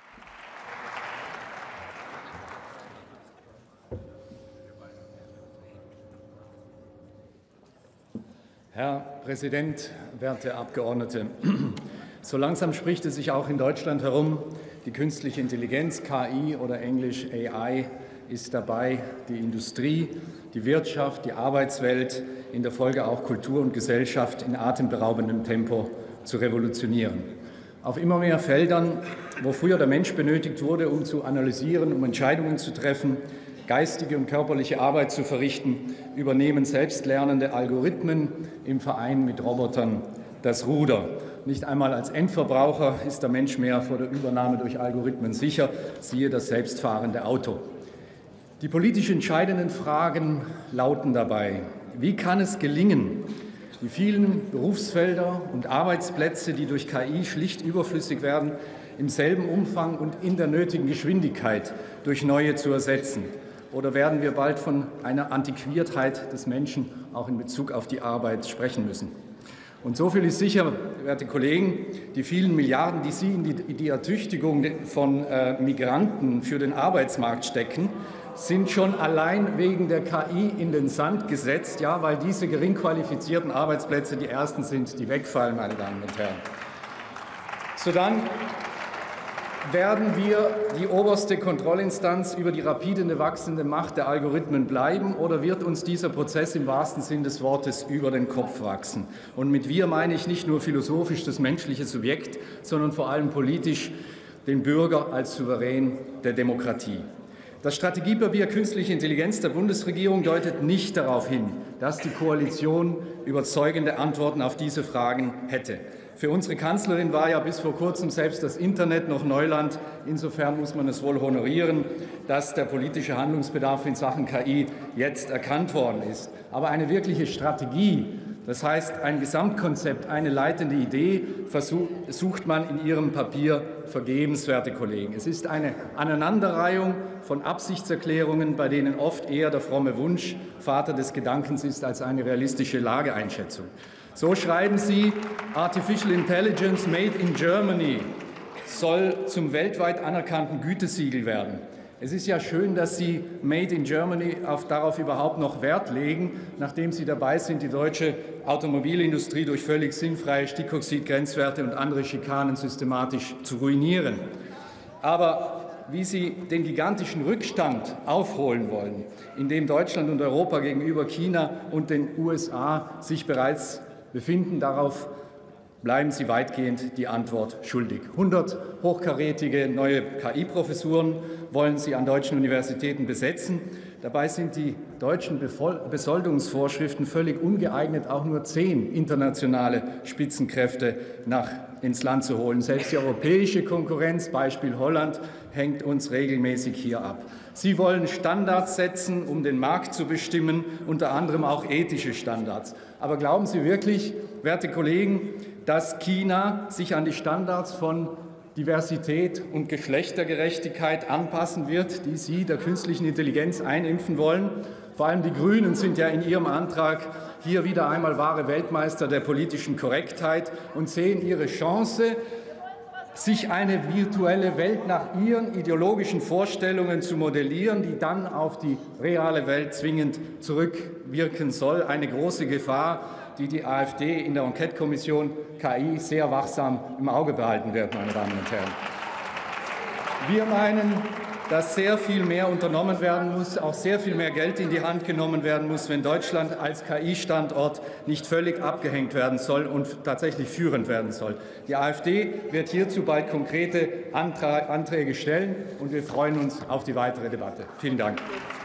Herr Präsident, werte Abgeordnete! So langsam spricht es sich auch in Deutschland herum, die künstliche Intelligenz, KI oder englisch AI, ist dabei, die Industrie, die Wirtschaft, die Arbeitswelt, in der Folge auch Kultur und Gesellschaft in atemberaubendem Tempo zu revolutionieren. Auf immer mehr Feldern, wo früher der Mensch benötigt wurde, um zu analysieren, um Entscheidungen zu treffen, geistige und körperliche Arbeit zu verrichten, übernehmen selbstlernende Algorithmen im Verein mit Robotern das Ruder. Nicht einmal als Endverbraucher ist der Mensch mehr vor der Übernahme durch Algorithmen sicher, siehe das selbstfahrende Auto. Die politisch entscheidenden Fragen lauten dabei: Wie kann es gelingen, die vielen Berufsfelder und Arbeitsplätze, die durch KI schlicht überflüssig werden, im selben Umfang und in der nötigen Geschwindigkeit durch neue zu ersetzen? Oder werden wir bald von einer Antiquiertheit des Menschen auch in Bezug auf die Arbeit sprechen müssen? Und so viel ist sicher, werte Kollegen, die vielen Milliarden, die Sie in die Ertüchtigung von Migranten für den Arbeitsmarkt stecken, sind schon allein wegen der KI in den Sand gesetzt, ja, weil diese gering qualifizierten Arbeitsplätze die ersten sind, die wegfallen, meine Damen und Herren. Sodann werden wir die oberste Kontrollinstanz über die rapide wachsende Macht der Algorithmen bleiben, oder wird uns dieser Prozess im wahrsten Sinn des Wortes über den Kopf wachsen? Und mit wir meine ich nicht nur philosophisch das menschliche Subjekt, sondern vor allem politisch den Bürger als Souverän der Demokratie. Das Strategiepapier Künstliche Intelligenz der Bundesregierung deutet nicht darauf hin, dass die Koalition überzeugende Antworten auf diese Fragen hätte. Für unsere Kanzlerin war ja bis vor kurzem selbst das Internet noch Neuland. Insofern muss man es wohl honorieren, dass der politische Handlungsbedarf in Sachen KI jetzt erkannt worden ist. Aber eine wirkliche Strategie, das heißt ein Gesamtkonzept, eine leitende Idee, sucht man in Ihrem Papier vergebens, werte Kollegen. Es ist eine Aneinanderreihung von Absichtserklärungen, bei denen oft eher der fromme Wunsch Vater des Gedankens ist als eine realistische Lageeinschätzung. So schreiben Sie, Artificial Intelligence made in Germany soll zum weltweit anerkannten Gütesiegel werden. Es ist ja schön, dass Sie Made in Germany darauf überhaupt noch Wert legen, nachdem Sie dabei sind, die deutsche Automobilindustrie durch völlig sinnfreie Stickoxidgrenzwerte und andere Schikanen systematisch zu ruinieren. Aber wie Sie den gigantischen Rückstand aufholen wollen, in dem Deutschland und Europa gegenüber China und den USA sich bereits befinden, darauf bleiben Sie weitgehend die Antwort schuldig. 100 hochkarätige neue KI-Professuren wollen Sie an deutschen Universitäten besetzen. Dabei sind die deutschen Besoldungsvorschriften völlig ungeeignet, auch nur 10 internationale Spitzenkräfte ins Land zu holen. Selbst die europäische Konkurrenz, Beispiel Holland, hängt uns regelmäßig hier ab. Sie wollen Standards setzen, um den Markt zu bestimmen, unter anderem auch ethische Standards. Aber glauben Sie wirklich, werte Kollegen, dass China sich an die Standards von Diversität und Geschlechtergerechtigkeit anpassen wird, die Sie der künstlichen Intelligenz einimpfen wollen? Vor allem die Grünen sind ja in ihrem Antrag hier wieder einmal wahre Weltmeister der politischen Korrektheit und sehen ihre Chance, sich eine virtuelle Welt nach ihren ideologischen Vorstellungen zu modellieren, die dann auf die reale Welt zwingend zurückwirken soll. Eine große Gefahr, die die AfD in der Enquete-Kommission KI sehr wachsam im Auge behalten wird, meine Damen und Herren. Wir meinen, dass sehr viel mehr unternommen werden muss, auch sehr viel mehr Geld in die Hand genommen werden muss, wenn Deutschland als KI-Standort nicht völlig abgehängt werden soll und tatsächlich führend werden soll. Die AfD wird hierzu bald konkrete Anträge stellen, und wir freuen uns auf die weitere Debatte. Vielen Dank.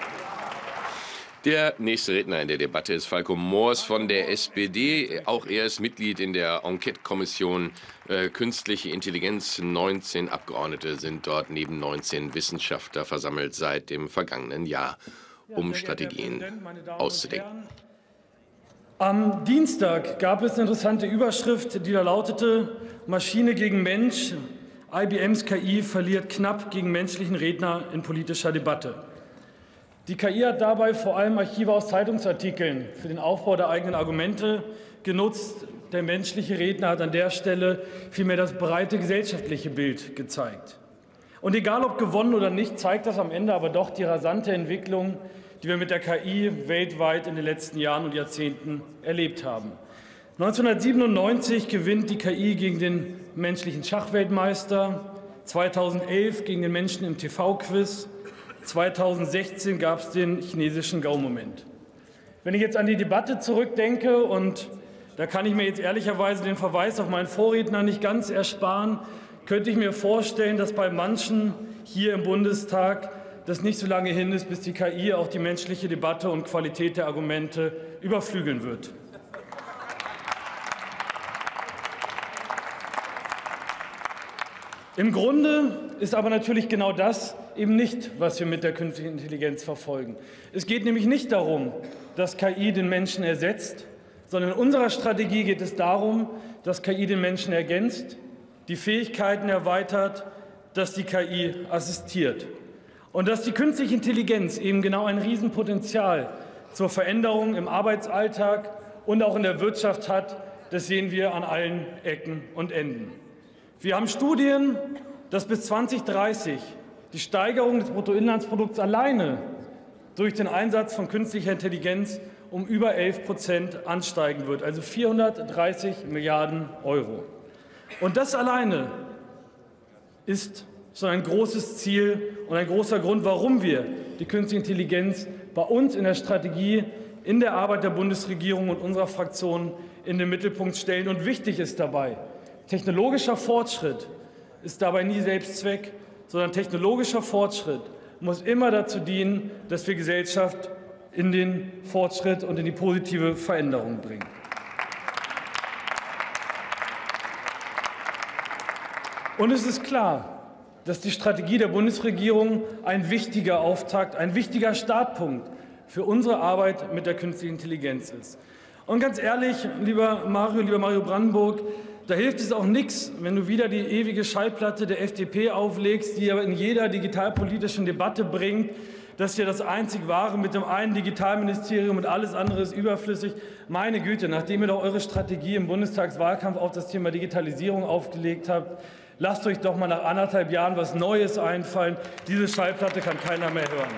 Der nächste Redner in der Debatte ist Falko Moors von der SPD. Auch er ist Mitglied in der Enquete-Kommission Künstliche Intelligenz. 19 Abgeordnete sind dort neben 19 Wissenschaftler versammelt seit dem vergangenen Jahr, um Strategien auszudenken. Am Dienstag gab es eine interessante Überschrift, die da lautete: Maschine gegen Mensch. IBMs KI verliert knapp gegen menschlichen Redner in politischer Debatte. Die KI hat dabei vor allem Archive aus Zeitungsartikeln für den Aufbau der eigenen Argumente genutzt. Der menschliche Redner hat an der Stelle vielmehr das breite gesellschaftliche Bild gezeigt. Und egal ob gewonnen oder nicht, zeigt das am Ende aber doch die rasante Entwicklung, die wir mit der KI weltweit in den letzten Jahren und Jahrzehnten erlebt haben. 1997 gewinnt die KI gegen den menschlichen Schachweltmeister, 2011 gegen den Menschen im TV-Quiz, 2016 gab es den chinesischen Go-Moment. Wenn ich jetzt an die Debatte zurückdenke, und da kann ich mir jetzt ehrlicherweise den Verweis auf meinen Vorredner nicht ganz ersparen, könnte ich mir vorstellen, dass bei manchen hier im Bundestag das nicht so lange hin ist, bis die KI auch die menschliche Debatte und Qualität der Argumente überflügeln wird. Im Grunde ist aber natürlich genau das eben nicht, was wir mit der künstlichen Intelligenz verfolgen. Es geht nämlich nicht darum, dass KI den Menschen ersetzt, sondern in unserer Strategie geht es darum, dass KI den Menschen ergänzt, die Fähigkeiten erweitert, dass die KI assistiert. Und dass die künstliche Intelligenz eben genau ein Riesenpotenzial zur Veränderung im Arbeitsalltag und auch in der Wirtschaft hat, das sehen wir an allen Ecken und Enden. Wir haben Studien, dass bis 2030 die Steigerung des Bruttoinlandsprodukts alleine durch den Einsatz von künstlicher Intelligenz um über 11% ansteigen wird, also 430 Milliarden Euro. Und das alleine ist so ein großes Ziel und ein großer Grund, warum wir die künstliche Intelligenz bei uns in der Strategie, in der Arbeit der Bundesregierung und unserer Fraktion in den Mittelpunkt stellen. Und wichtig ist dabei, technologischer Fortschritt ist dabei nie Selbstzweck, sondern technologischer Fortschritt muss immer dazu dienen, dass wir Gesellschaft in den Fortschritt und in die positive Veränderung bringen. Und es ist klar, dass die Strategie der Bundesregierung ein wichtiger Auftakt, ein wichtiger Startpunkt für unsere Arbeit mit der künstlichen Intelligenz ist. Und ganz ehrlich, lieber Mario Brandenburg, da hilft es auch nichts, wenn du wieder die ewige Schallplatte der FDP auflegst, die aber in jeder digitalpolitischen Debatte bringt, dass hier das einzig Wahre mit dem einen Digitalministerium und alles andere ist überflüssig. Meine Güte, nachdem ihr doch eure Strategie im Bundestagswahlkampf auf das Thema Digitalisierung aufgelegt habt, lasst euch doch mal nach 1,5 Jahren was Neues einfallen. Diese Schallplatte kann keiner mehr hören.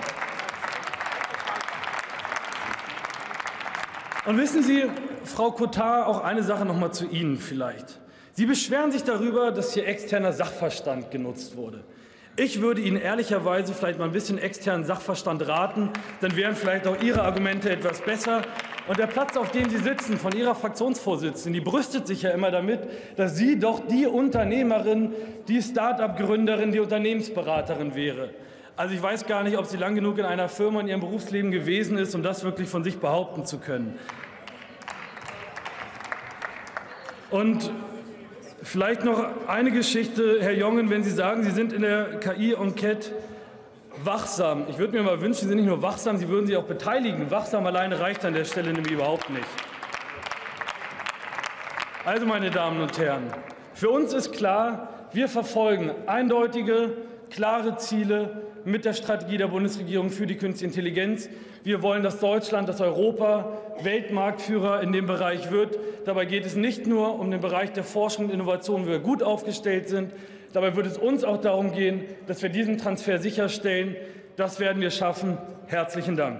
Und wissen Sie, Frau Cotard, auch eine Sache noch mal zu Ihnen vielleicht. Sie beschweren sich darüber, dass hier externer Sachverstand genutzt wurde. Ich würde Ihnen ehrlicherweise vielleicht mal ein bisschen externen Sachverstand raten, dann wären vielleicht auch Ihre Argumente etwas besser. Und der Platz, auf dem Sie sitzen, von Ihrer Fraktionsvorsitzenden, die brüstet sich ja immer damit, dass sie doch die Unternehmerin, die Start-up-Gründerin, die Unternehmensberaterin wäre. Also ich weiß gar nicht, ob sie lang genug in einer Firma in ihrem Berufsleben gewesen ist, um das wirklich von sich behaupten zu können. Und vielleicht noch eine Geschichte, Herr Jongen, wenn Sie sagen, Sie sind in der KI-Enquete wachsam. Ich würde mir mal wünschen, Sie sind nicht nur wachsam, Sie würden sich auch beteiligen. Wachsam alleine reicht an der Stelle nämlich überhaupt nicht. Also, meine Damen und Herren, für uns ist klar, wir verfolgen eindeutige, klare Ziele mit der Strategie der Bundesregierung für die künstliche Intelligenz. Wir wollen, dass Deutschland, dass Europa Weltmarktführer in dem Bereich wird. Dabei geht es nicht nur um den Bereich der Forschung und Innovation, wo wir gut aufgestellt sind. Dabei wird es uns auch darum gehen, dass wir diesen Transfer sicherstellen. Das werden wir schaffen. Herzlichen Dank.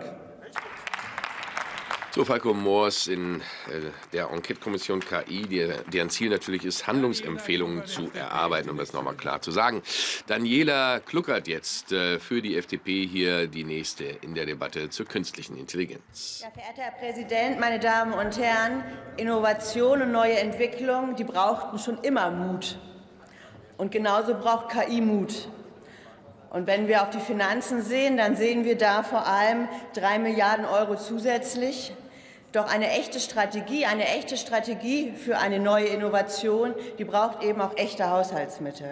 So, Falco Moors in der Enquete-Kommission KI, deren Ziel natürlich ist, Handlungsempfehlungen zu erarbeiten, um das nochmal klar zu sagen. Daniela Kluckert jetzt für die FDP hier die nächste in der Debatte zur künstlichen Intelligenz. Ja, verehrter Herr Präsident, meine Damen und Herren, Innovation und neue Entwicklung, die brauchten schon immer Mut. Und genauso braucht KI Mut. Und wenn wir auf die Finanzen sehen, dann sehen wir da vor allem 3 Milliarden € zusätzlich. Doch eine echte Strategie für eine neue Innovation, die braucht eben auch echte Haushaltsmittel.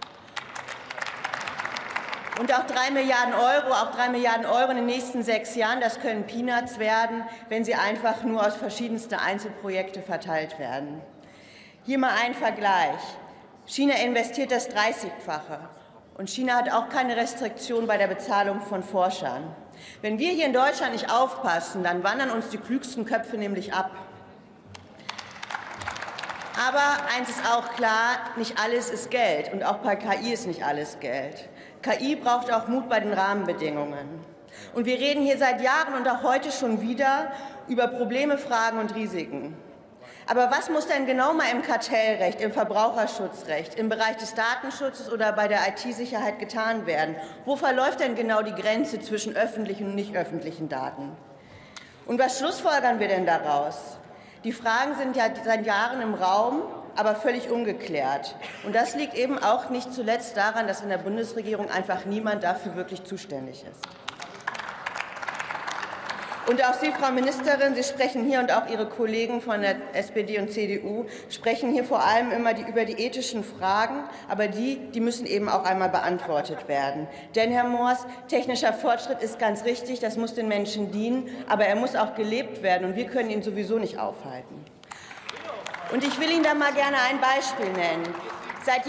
Und auch 3 Milliarden € in den nächsten 6 Jahren, das können Peanuts werden, wenn sie einfach nur aus verschiedensten Einzelprojekten verteilt werden. Hier mal ein Vergleich. China investiert das 30-fache. Und China hat auch keine Restriktion bei der Bezahlung von Forschern. Wenn wir hier in Deutschland nicht aufpassen, dann wandern uns die klügsten Köpfe nämlich ab. Aber eins ist auch klar, nicht alles ist Geld. Und auch bei KI ist nicht alles Geld. KI braucht auch Mut bei den Rahmenbedingungen. Und wir reden hier seit Jahren und auch heute schon wieder über Probleme, Fragen und Risiken. Aber was muss denn genau mal im Kartellrecht, im Verbraucherschutzrecht, im Bereich des Datenschutzes oder bei der IT-Sicherheit getan werden? Wo verläuft denn genau die Grenze zwischen öffentlichen und nicht öffentlichen Daten? Und was schlussfolgern wir denn daraus? Die Fragen sind ja seit Jahren im Raum, aber völlig ungeklärt. Und das liegt eben auch nicht zuletzt daran, dass in der Bundesregierung einfach niemand dafür wirklich zuständig ist. Und auch Sie, Frau Ministerin, Sie sprechen hier und auch Ihre Kollegen von der SPD und CDU sprechen hier vor allem immer über die ethischen Fragen, aber die müssen eben auch einmal beantwortet werden. Denn, Herr Moors, technischer Fortschritt ist ganz richtig, das muss den Menschen dienen, aber er muss auch gelebt werden und wir können ihn sowieso nicht aufhalten. Und ich will Ihnen da mal gerne ein Beispiel nennen. Seit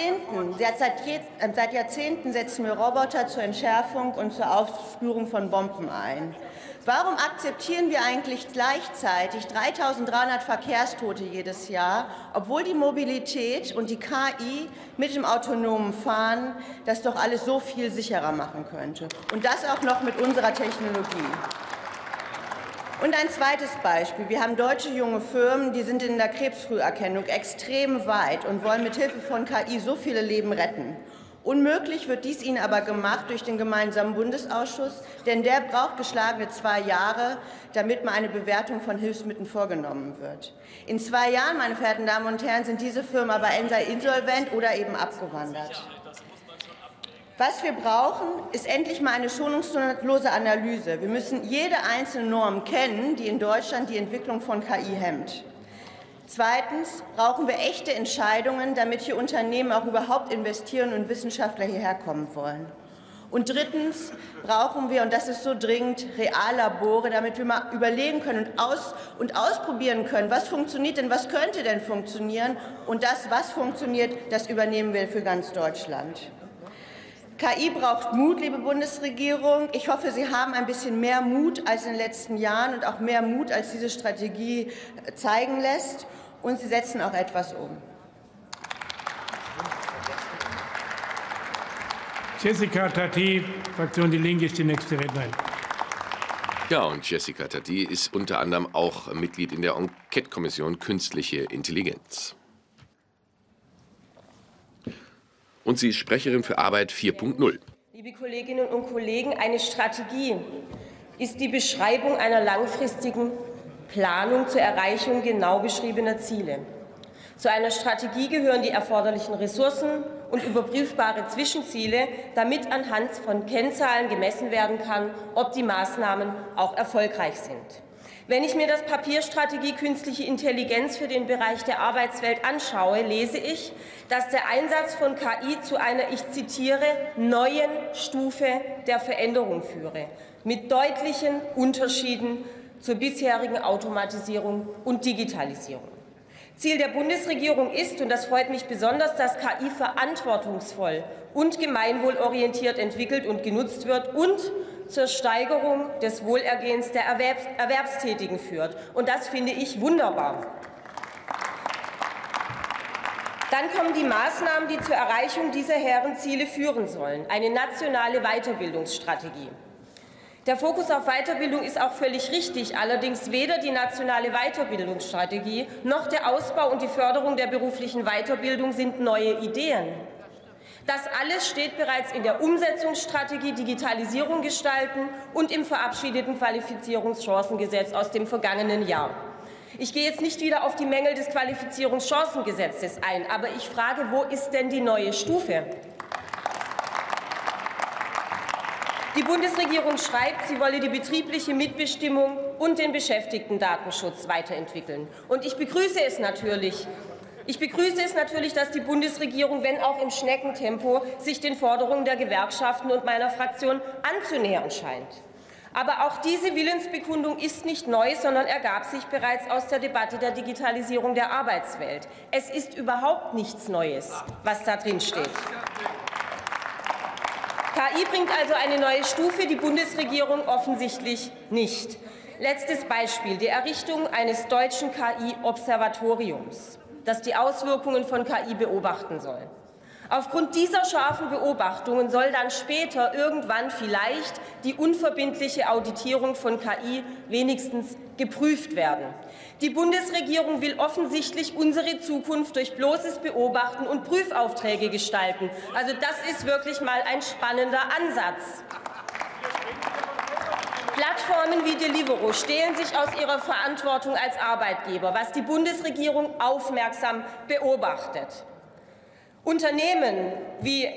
Jahrzehnten setzen wir Roboter zur Entschärfung und zur Aufspürung von Bomben ein. Warum akzeptieren wir eigentlich gleichzeitig 3.300 Verkehrstote jedes Jahr, obwohl die Mobilität und die KI mit dem autonomen Fahren das doch alles so viel sicherer machen könnte? Und das auch noch mit unserer Technologie. Und ein zweites Beispiel. Wir haben deutsche junge Firmen, die sind in der Krebsfrüherkennung extrem weit und wollen mit Hilfe von KI so viele Leben retten. Unmöglich wird dies Ihnen aber gemacht durch den gemeinsamen Bundesausschuss, denn der braucht geschlagene 2 Jahre, damit mal eine Bewertung von Hilfsmitteln vorgenommen wird. In 2 Jahren, meine verehrten Damen und Herren, sind diese Firmen aber entweder insolvent oder eben abgewandert. Was wir brauchen, ist endlich mal eine schonungslose Analyse. Wir müssen jede einzelne Norm kennen, die in Deutschland die Entwicklung von KI hemmt. Zweitens brauchen wir echte Entscheidungen, damit hier Unternehmen auch überhaupt investieren und Wissenschaftler hierher kommen wollen. Und drittens brauchen wir, und das ist so dringend, Reallabore, damit wir mal überlegen können und ausprobieren können, was funktioniert denn, was könnte denn funktionieren. Und das, was funktioniert, das übernehmen wir für ganz Deutschland. KI braucht Mut, liebe Bundesregierung. Ich hoffe, Sie haben ein bisschen mehr Mut als in den letzten Jahren und auch mehr Mut, als diese Strategie zeigen lässt. Und Sie setzen auch etwas um. Jessica Tati, Fraktion Die Linke, ist die nächste Rednerin. Ja, und Jessica Tati ist unter anderem auch Mitglied in der Enquete-Kommission Künstliche Intelligenz. Und sie ist Sprecherin für Arbeit 4.0. Liebe Kolleginnen und Kollegen, eine Strategie ist die Beschreibung einer langfristigen Planung zur Erreichung genau beschriebener Ziele. Zu einer Strategie gehören die erforderlichen Ressourcen und überprüfbare Zwischenziele, damit anhand von Kennzahlen gemessen werden kann, ob die Maßnahmen auch erfolgreich sind. Wenn ich mir das Papier Strategie Künstliche Intelligenz für den Bereich der Arbeitswelt anschaue, lese ich, dass der Einsatz von KI zu einer, ich zitiere, neuen Stufe der Veränderung führe, mit deutlichen Unterschieden zur bisherigen Automatisierung und Digitalisierung. Ziel der Bundesregierung ist, und das freut mich besonders, dass KI verantwortungsvoll und gemeinwohlorientiert entwickelt und genutzt wird und zur Steigerung des Wohlergehens der Erwerbstätigen führt. Und das finde ich wunderbar. Dann kommen die Maßnahmen, die zur Erreichung dieser hehren Ziele führen sollen. Eine nationale Weiterbildungsstrategie. Der Fokus auf Weiterbildung ist auch völlig richtig. Allerdings weder die nationale Weiterbildungsstrategie noch der Ausbau und die Förderung der beruflichen Weiterbildung sind neue Ideen. Das alles steht bereits in der Umsetzungsstrategie Digitalisierung gestalten und im verabschiedeten Qualifizierungschancengesetz aus dem vergangenen Jahr. Ich gehe jetzt nicht wieder auf die Mängel des Qualifizierungschancengesetzes ein, aber ich frage, wo ist denn die neue Stufe? Die Bundesregierung schreibt, sie wolle die betriebliche Mitbestimmung und den Beschäftigtendatenschutz weiterentwickeln. Und ich begrüße es natürlich, dass die Bundesregierung, wenn auch im Schneckentempo, sich den Forderungen der Gewerkschaften und meiner Fraktion anzunähern scheint. Aber auch diese Willensbekundung ist nicht neu, sondern ergab sich bereits aus der Debatte der Digitalisierung der Arbeitswelt. Es ist überhaupt nichts Neues, was da drin steht. KI bringt also eine neue Stufe, die Bundesregierung offensichtlich nicht. Letztes Beispiel, die Errichtung eines deutschen KI-Observatoriums, das die Auswirkungen von KI beobachten soll. Aufgrund dieser scharfen Beobachtungen soll dann später irgendwann vielleicht die unverbindliche Auditierung von KI wenigstens geprüft werden. Die Bundesregierung will offensichtlich unsere Zukunft durch bloßes Beobachten und Prüfaufträge gestalten. Also das ist wirklich mal ein spannender Ansatz. Plattformen wie Deliveroo stehlen sich aus ihrer Verantwortung als Arbeitgeber, was die Bundesregierung aufmerksam beobachtet. Unternehmen wie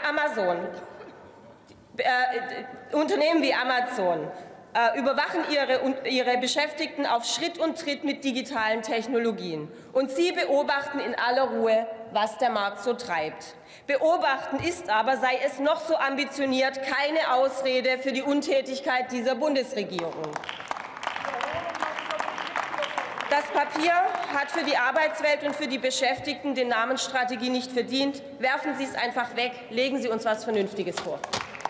Amazon überwachen ihre Beschäftigten auf Schritt und Tritt mit digitalen Technologien. Und sie beobachten in aller Ruhe, was der Markt so treibt. Beobachten ist aber, sei es noch so ambitioniert, keine Ausrede für die Untätigkeit dieser Bundesregierung. Das Papier hat für die Arbeitswelt und für die Beschäftigten den Namen Strategie nicht verdient. Werfen Sie es einfach weg, legen Sie uns etwas Vernünftiges vor.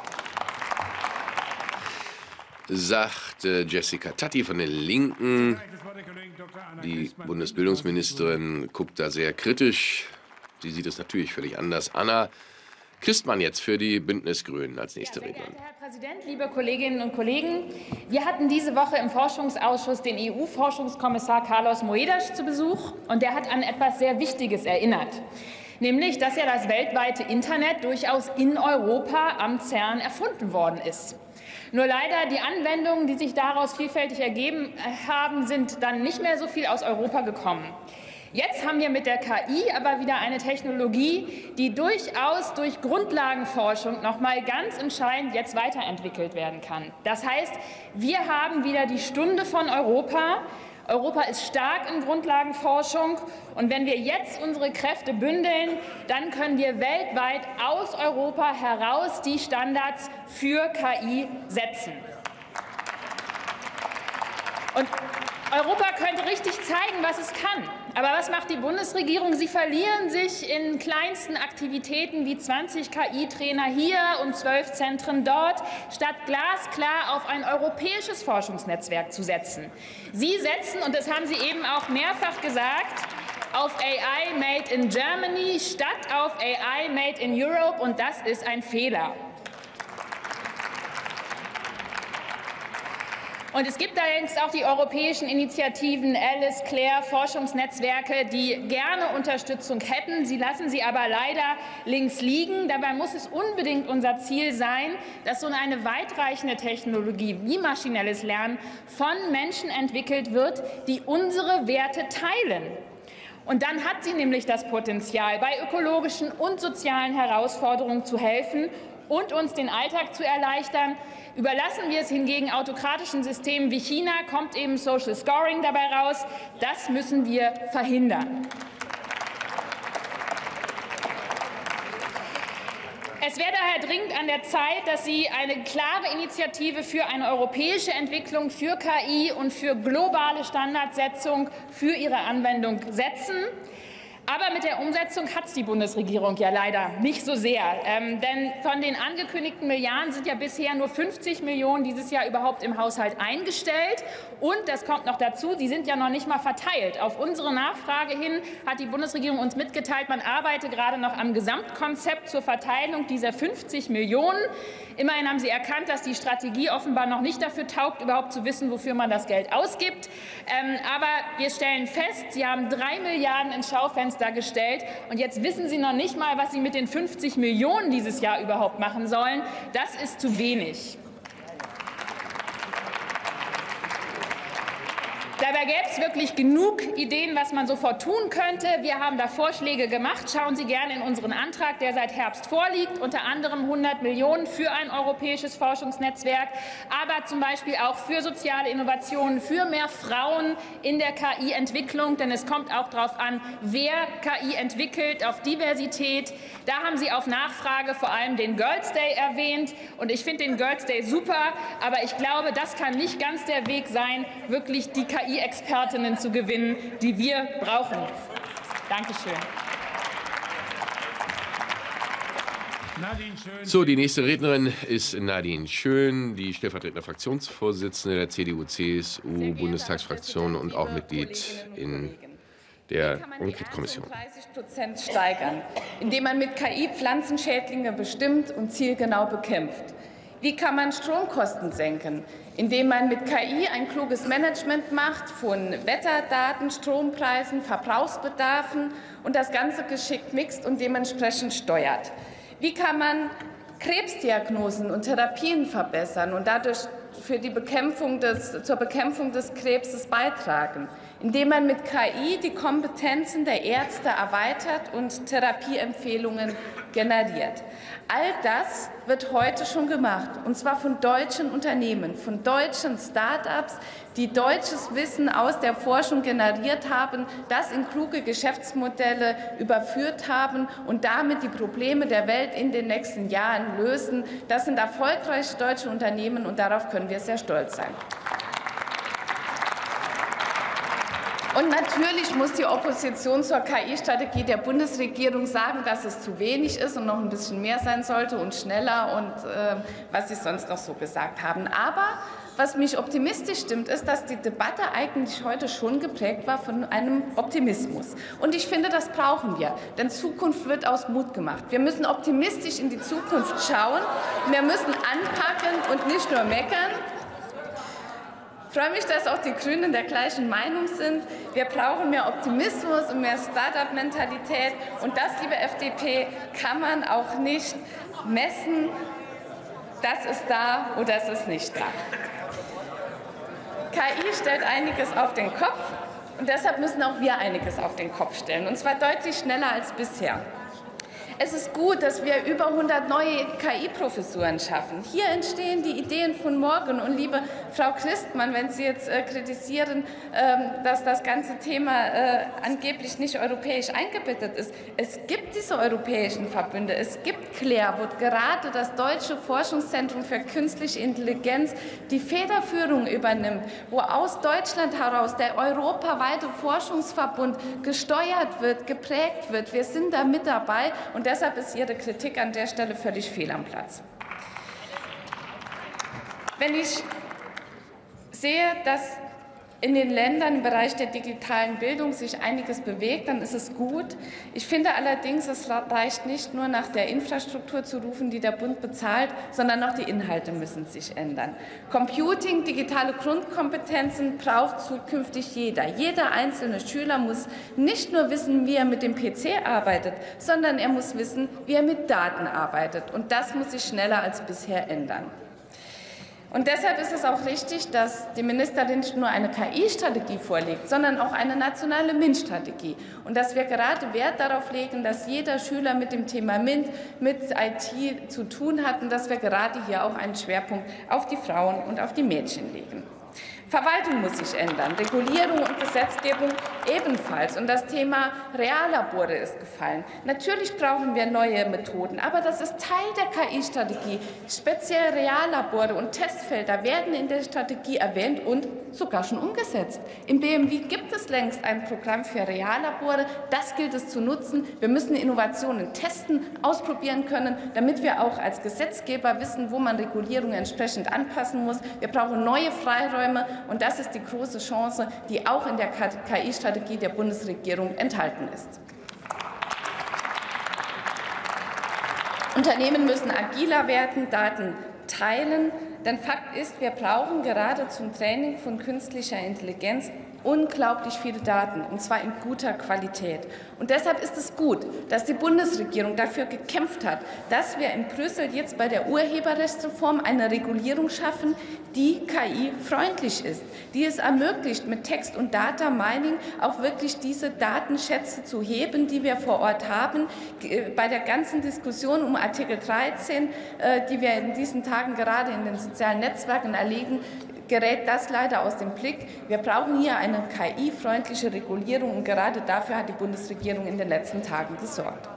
Sagt Jessica Tati von den Linken. Die Bundesbildungsministerin guckt da sehr kritisch. Sie sieht es natürlich völlig anders. Anna Christmann jetzt für die Bündnisgrünen als nächste Rednerin. Herr Präsident, liebe Kolleginnen und Kollegen! Wir hatten diese Woche im Forschungsausschuss den EU-Forschungskommissar Carlos Moedas zu Besuch, und der hat an etwas sehr Wichtiges erinnert. nämlich dass ja das weltweite Internet durchaus in Europa am CERN erfunden worden ist. Nur leider die Anwendungen, die sich daraus vielfältig ergeben haben, sind dann nicht mehr so viel aus Europa gekommen. Jetzt haben wir mit der KI aber wieder eine Technologie, die durchaus durch Grundlagenforschung noch mal ganz entscheidend jetzt weiterentwickelt werden kann. Das heißt, wir haben wieder die Stunde von Europa. Europa ist stark in Grundlagenforschung, und wenn wir jetzt unsere Kräfte bündeln, dann können wir weltweit aus Europa heraus die Standards für KI setzen. Und Europa könnte richtig zeigen, was es kann. Aber was macht die Bundesregierung? Sie verlieren sich in kleinsten Aktivitäten wie 20 KI-Trainer hier und 12 Zentren dort, statt glasklar auf ein europäisches Forschungsnetzwerk zu setzen. Sie setzen, und das haben Sie eben auch mehrfach gesagt, auf AI Made in Germany statt auf AI Made in Europe, und das ist ein Fehler. Und es gibt allerdings auch die europäischen Initiativen Alice, Claire, Forschungsnetzwerke, die gerne Unterstützung hätten. Sie lassen sie aber leider links liegen. Dabei muss es unbedingt unser Ziel sein, dass so eine weitreichende Technologie wie maschinelles Lernen von Menschen entwickelt wird, die unsere Werte teilen. Und dann hat sie nämlich das Potenzial, bei ökologischen und sozialen Herausforderungen zu helfen und uns den Alltag zu erleichtern. Überlassen wir es hingegen autokratischen Systemen wie China, kommt eben Social Scoring dabei raus. Das müssen wir verhindern. Es wäre daher dringend an der Zeit, dass Sie eine klare Initiative für eine europäische Entwicklung, für KI und für globale Standardsetzung für Ihre Anwendung setzen. Aber mit der Umsetzung hat es die Bundesregierung ja leider nicht so sehr. Denn von den angekündigten Milliarden sind ja bisher nur 50 Millionen dieses Jahr überhaupt im Haushalt eingestellt. Und das kommt noch dazu, die sind ja noch nicht mal verteilt. Auf unsere Nachfrage hin hat die Bundesregierung uns mitgeteilt, man arbeite gerade noch am Gesamtkonzept zur Verteilung dieser 50 Millionen. Immerhin haben Sie erkannt, dass die Strategie offenbar noch nicht dafür taugt, überhaupt zu wissen, wofür man das Geld ausgibt. Aber wir stellen fest, Sie haben 3 Milliarden ins Schaufenster gestellt, und jetzt wissen Sie noch nicht mal, was Sie mit den 50 Millionen dieses Jahr überhaupt machen sollen. Das ist zu wenig. Dabei gäbe es wirklich genug Ideen, was man sofort tun könnte. Wir haben da Vorschläge gemacht. Schauen Sie gerne in unseren Antrag, der seit Herbst vorliegt, unter anderem 100 Millionen für ein europäisches Forschungsnetzwerk, aber zum Beispiel auch für soziale Innovationen, für mehr Frauen in der KI-Entwicklung, denn es kommt auch darauf an, wer KI entwickelt, auf Diversität. Da haben Sie auf Nachfrage vor allem den Girls Day erwähnt, und ich finde den Girls Day super, aber ich glaube, das kann nicht ganz der Weg sein, wirklich die KI-Expertinnen zu gewinnen, die wir brauchen. Dankeschön. So, die nächste Rednerin ist Nadine Schön, die stellvertretende Fraktionsvorsitzende der CDU-CSU-Bundestagsfraktion und auch Mitglied in der Enquete-Kommission. 30% steigern, indem man mit KI Pflanzenschädlinge bestimmt und zielgenau bekämpft. Wie kann man Stromkosten senken? Indem man mit KI ein kluges Management macht von Wetterdaten, Strompreisen, Verbrauchsbedarfen und das Ganze geschickt mixt und dementsprechend steuert. Wie kann man Krebsdiagnosen und Therapien verbessern und dadurch zur Bekämpfung des Krebses beitragen? Indem man mit KI die Kompetenzen der Ärzte erweitert und Therapieempfehlungen generiert. All das wird heute schon gemacht, und zwar von deutschen Unternehmen, von deutschen Start-ups, die deutsches Wissen aus der Forschung generiert haben, das in kluge Geschäftsmodelle überführt haben und damit die Probleme der Welt in den nächsten Jahren lösen. Das sind erfolgreiche deutsche Unternehmen, und darauf können wir sehr stolz sein. Und natürlich muss die Opposition zur KI-Strategie der Bundesregierung sagen, dass es zu wenig ist und noch ein bisschen mehr sein sollte und schneller und was sie sonst noch so gesagt haben. Aber was mich optimistisch stimmt, ist, dass die Debatte eigentlich heute schon geprägt war von einem Optimismus. Und ich finde, das brauchen wir, denn Zukunft wird aus Mut gemacht. Wir müssen optimistisch in die Zukunft schauen, wir müssen anpacken und nicht nur meckern. freue mich, dass auch die Grünen der gleichen Meinung sind. Wir brauchen mehr Optimismus und mehr Start-up-Mentalität. Und das, liebe FDP, kann man auch nicht messen. Das ist da oder das ist nicht da. KI stellt einiges auf den Kopf und deshalb müssen auch wir einiges auf den Kopf stellen, und zwar deutlich schneller als bisher. Es ist gut, dass wir über 100 neue KI-Professuren schaffen. Hier entstehen die Ideen von morgen. Und liebe Frau Christmann, wenn Sie jetzt kritisieren, dass das ganze Thema angeblich nicht europäisch eingebettet ist, es gibt diese europäischen Verbünde. Es gibt CLAIRE, wo gerade das Deutsche Forschungszentrum für künstliche Intelligenz die Federführung übernimmt, wo aus Deutschland heraus der europaweite Forschungsverbund gesteuert wird, geprägt wird. Wir sind da mit dabei. Und deshalb ist Ihre Kritik an der Stelle völlig fehl am Platz. Wenn ich sehe, dass in den Ländern im Bereich der digitalen Bildung sich einiges bewegt, dann ist es gut. Ich finde allerdings, es reicht nicht nur nach der Infrastruktur zu rufen, die der Bund bezahlt, sondern auch die Inhalte müssen sich ändern. Computing, digitale Grundkompetenzen braucht zukünftig jeder. Jeder einzelne Schüler muss nicht nur wissen, wie er mit dem PC arbeitet, sondern er muss wissen, wie er mit Daten arbeitet. Und das muss sich schneller als bisher ändern. Und deshalb ist es auch richtig, dass die Ministerin nicht nur eine KI-Strategie vorlegt, sondern auch eine nationale MINT-Strategie. Und dass wir gerade Wert darauf legen, dass jeder Schüler mit dem Thema MINT, mit IT zu tun hat und dass wir gerade hier auch einen Schwerpunkt auf die Frauen und auf die Mädchen legen. Verwaltung muss sich ändern, Regulierung und Gesetzgebung ebenfalls. Und das Thema Reallabore ist gefallen. Natürlich brauchen wir neue Methoden, aber das ist Teil der KI-Strategie. Speziell Reallabore und Testfelder werden in der Strategie erwähnt und sogar schon umgesetzt. Im BMWI gibt es längst ein Programm für Reallabore. Das gilt es zu nutzen. Wir müssen Innovationen testen, ausprobieren können, damit wir auch als Gesetzgeber wissen, wo man Regulierung entsprechend anpassen muss. Wir brauchen neue Freiräume. Und das ist die große Chance, die auch in der KI-Strategie der Bundesregierung enthalten ist. Unternehmen müssen agiler werden, Daten teilen. Denn Fakt ist, wir brauchen gerade zum Training von künstlicher Intelligenz unglaublich viele Daten, und zwar in guter Qualität. Und deshalb ist es gut, dass die Bundesregierung dafür gekämpft hat, dass wir in Brüssel jetzt bei der Urheberrechtsreform eine Regulierung schaffen, die KI-freundlich ist, die es ermöglicht, mit Text- und Data Mining auch wirklich diese Datenschätze zu heben, die wir vor Ort haben. Bei der ganzen Diskussion um Artikel 13, die wir in diesen Tagen gerade in den sozialen Netzwerken erleben, gerät das leider aus dem Blick. Wir brauchen hier eine KI-freundliche Regulierung, und gerade dafür hat die Bundesregierung in den letzten Tagen gesorgt.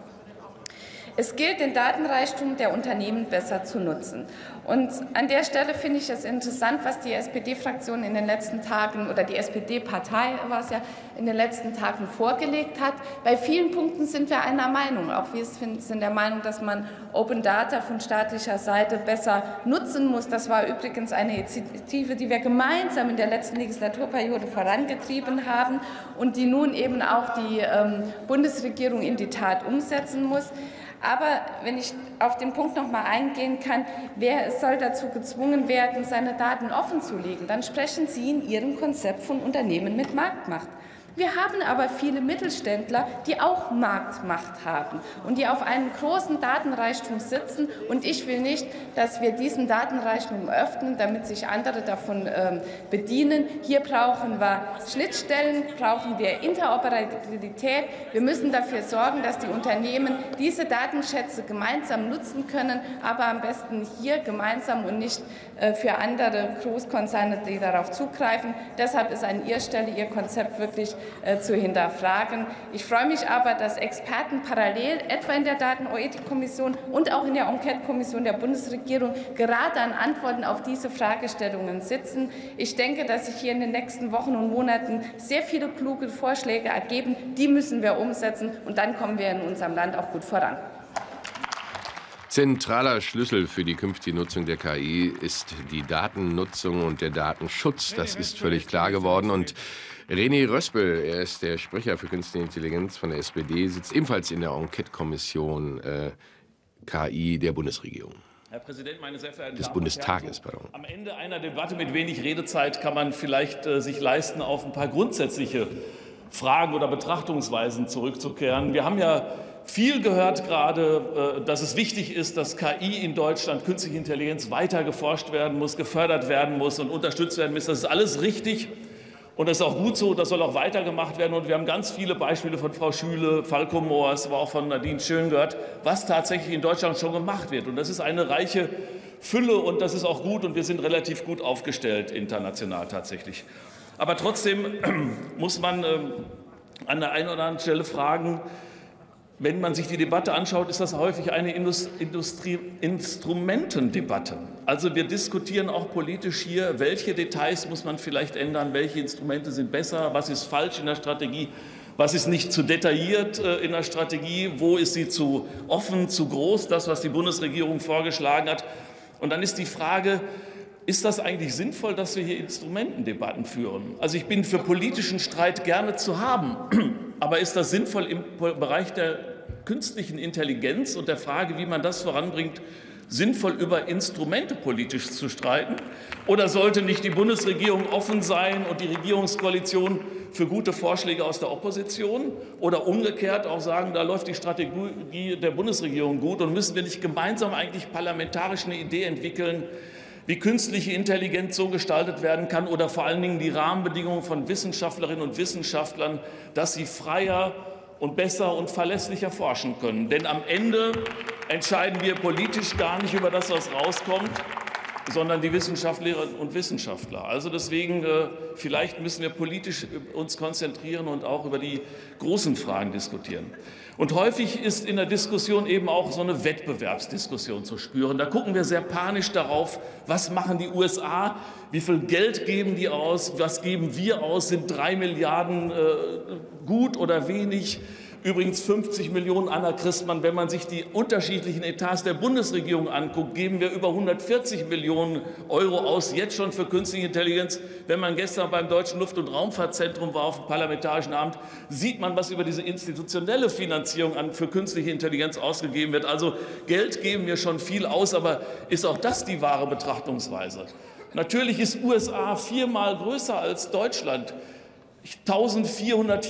Es gilt, den Datenreichtum der Unternehmen besser zu nutzen. Und an der Stelle finde ich es interessant, was die SPD-Fraktion in den letzten Tagen, oder die SPD-Partei war es ja, in den letzten Tagen vorgelegt hat. Bei vielen Punkten sind wir einer Meinung. Auch wir sind der Meinung, dass man Open Data von staatlicher Seite besser nutzen muss. Das war übrigens eine Initiative, die wir gemeinsam in der letzten Legislaturperiode vorangetrieben haben und die nun eben auch die Bundesregierung in die Tat umsetzen muss. Aber wenn ich auf den Punkt noch mal eingehen kann, wer soll dazu gezwungen werden, seine Daten offenzulegen, dann sprechen Sie in Ihrem Konzept von Unternehmen mit Marktmacht. Wir haben aber viele Mittelständler, die auch Marktmacht haben und die auf einem großen Datenreichtum sitzen. Und ich will nicht, dass wir diesen Datenreichtum öffnen, damit sich andere davon bedienen. Hier brauchen wir Schnittstellen, brauchen wir Interoperabilität. Wir müssen dafür sorgen, dass die Unternehmen diese Datenschätze gemeinsam nutzen können, aber am besten hier gemeinsam und nicht für andere Großkonzerne, die darauf zugreifen. Deshalb ist an Ihrer Stelle Ihr Konzept wirklich zu hinterfragen. Ich freue mich aber, dass Experten parallel, etwa in der Datenethikkommission und auch in der Enquete-Kommission der Bundesregierung, gerade an Antworten auf diese Fragestellungen sitzen. Ich denke, dass sich hier in den nächsten Wochen und Monaten sehr viele kluge Vorschläge ergeben. Die müssen wir umsetzen, und dann kommen wir in unserem Land auch gut voran. Zentraler Schlüssel für die künftige Nutzung der KI ist die Datennutzung und der Datenschutz. Das ist völlig klar geworden. Und René Röspel, er ist der Sprecher für Künstliche Intelligenz von der SPD, sitzt ebenfalls in der Enquete-Kommission KI der Bundesregierung. Herr Präsident, meine sehr verehrten des Damen und Bundestages. Herren, am Ende einer Debatte mit wenig Redezeit kann man vielleicht sich leisten, auf ein paar grundsätzliche Fragen oder Betrachtungsweisen zurückzukehren. Wir haben ja viel gehört gerade, dass es wichtig ist, dass KI in Deutschland, künstliche Intelligenz, weiter geforscht werden muss, gefördert werden muss und unterstützt werden muss. Das ist alles richtig. Und das ist auch gut so, das soll auch weitergemacht werden. Und wir haben ganz viele Beispiele von Frau Schüle, Falco Moors, aber auch von Nadine Schön gehört, was tatsächlich in Deutschland schon gemacht wird. Und das ist eine reiche Fülle und das ist auch gut und wir sind relativ gut aufgestellt international tatsächlich. Aber trotzdem muss man an der einen oder anderen Stelle fragen, wenn man sich die Debatte anschaut, ist das häufig eine Instrumentendebatte. Also wir diskutieren auch politisch hier, welche Details muss man vielleicht ändern, welche Instrumente sind besser, was ist falsch in der Strategie, was ist nicht zu detailliert in der Strategie, wo ist sie zu offen, zu groß, das, was die Bundesregierung vorgeschlagen hat. Und dann ist die Frage, ist das eigentlich sinnvoll, dass wir hier Instrumentendebatten führen? Also ich bin für politischen Streit gerne zu haben, aber ist das sinnvoll im Bereich der künstlichen Intelligenz und der Frage, wie man das voranbringt, sinnvoll über Instrumente politisch zu streiten? Oder sollte nicht die Bundesregierung offen sein und die Regierungskoalition für gute Vorschläge aus der Opposition? Oder umgekehrt auch sagen, da läuft die Strategie der Bundesregierung gut und müssen wir nicht gemeinsam eigentlich parlamentarisch eine Idee entwickeln, wie künstliche Intelligenz so gestaltet werden kann oder vor allen Dingen die Rahmenbedingungen von Wissenschaftlerinnen und Wissenschaftlern, dass sie freier und besser und verlässlicher forschen können. Denn am Ende entscheiden wir politisch gar nicht über das, was rauskommt, sondern die Wissenschaftlerinnen und Wissenschaftler. Also deswegen, vielleicht müssen wir politisch uns konzentrieren und auch über die großen Fragen diskutieren. Und häufig ist in der Diskussion eben auch so eine Wettbewerbsdiskussion zu spüren. Da gucken wir sehr panisch darauf, was machen die USA, wie viel Geld geben die aus, was geben wir aus, sind 3 Milliarden gut oder wenig. Übrigens 50 Millionen Anachrismen, wenn man sich die unterschiedlichen Etats der Bundesregierung anguckt, geben wir über 140 Millionen Euro aus, jetzt schon für künstliche Intelligenz. Wenn man gestern beim Deutschen Luft- und Raumfahrtzentrum war, auf dem Parlamentarischen Amt, sieht man, was über diese institutionelle Finanzierung für künstliche Intelligenz ausgegeben wird. Also Geld geben wir schon viel aus, aber ist auch das die wahre Betrachtungsweise? Natürlich ist USA 4-mal größer als Deutschland. 1400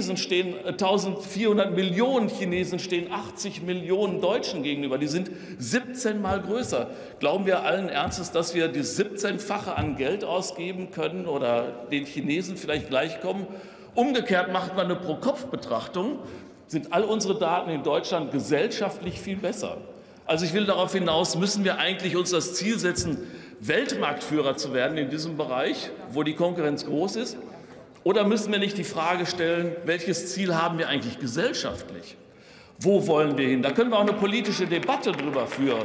Millionen Chinesen stehen 80 Millionen Deutschen gegenüber. Die sind 17-mal größer. Glauben wir allen Ernstes, dass wir die 17-fache an Geld ausgeben können oder den Chinesen vielleicht gleichkommen? Umgekehrt macht man eine Pro-Kopf-Betrachtung, sind all unsere Daten in Deutschland gesellschaftlich viel besser. Also ich will darauf hinaus, müssen wir eigentlich uns das Ziel setzen, Weltmarktführer zu werden in diesem Bereich, wo die Konkurrenz groß ist? Oder müssen wir nicht die Frage stellen, welches Ziel haben wir eigentlich gesellschaftlich? Wo wollen wir hin? Da können wir auch eine politische Debatte darüber führen.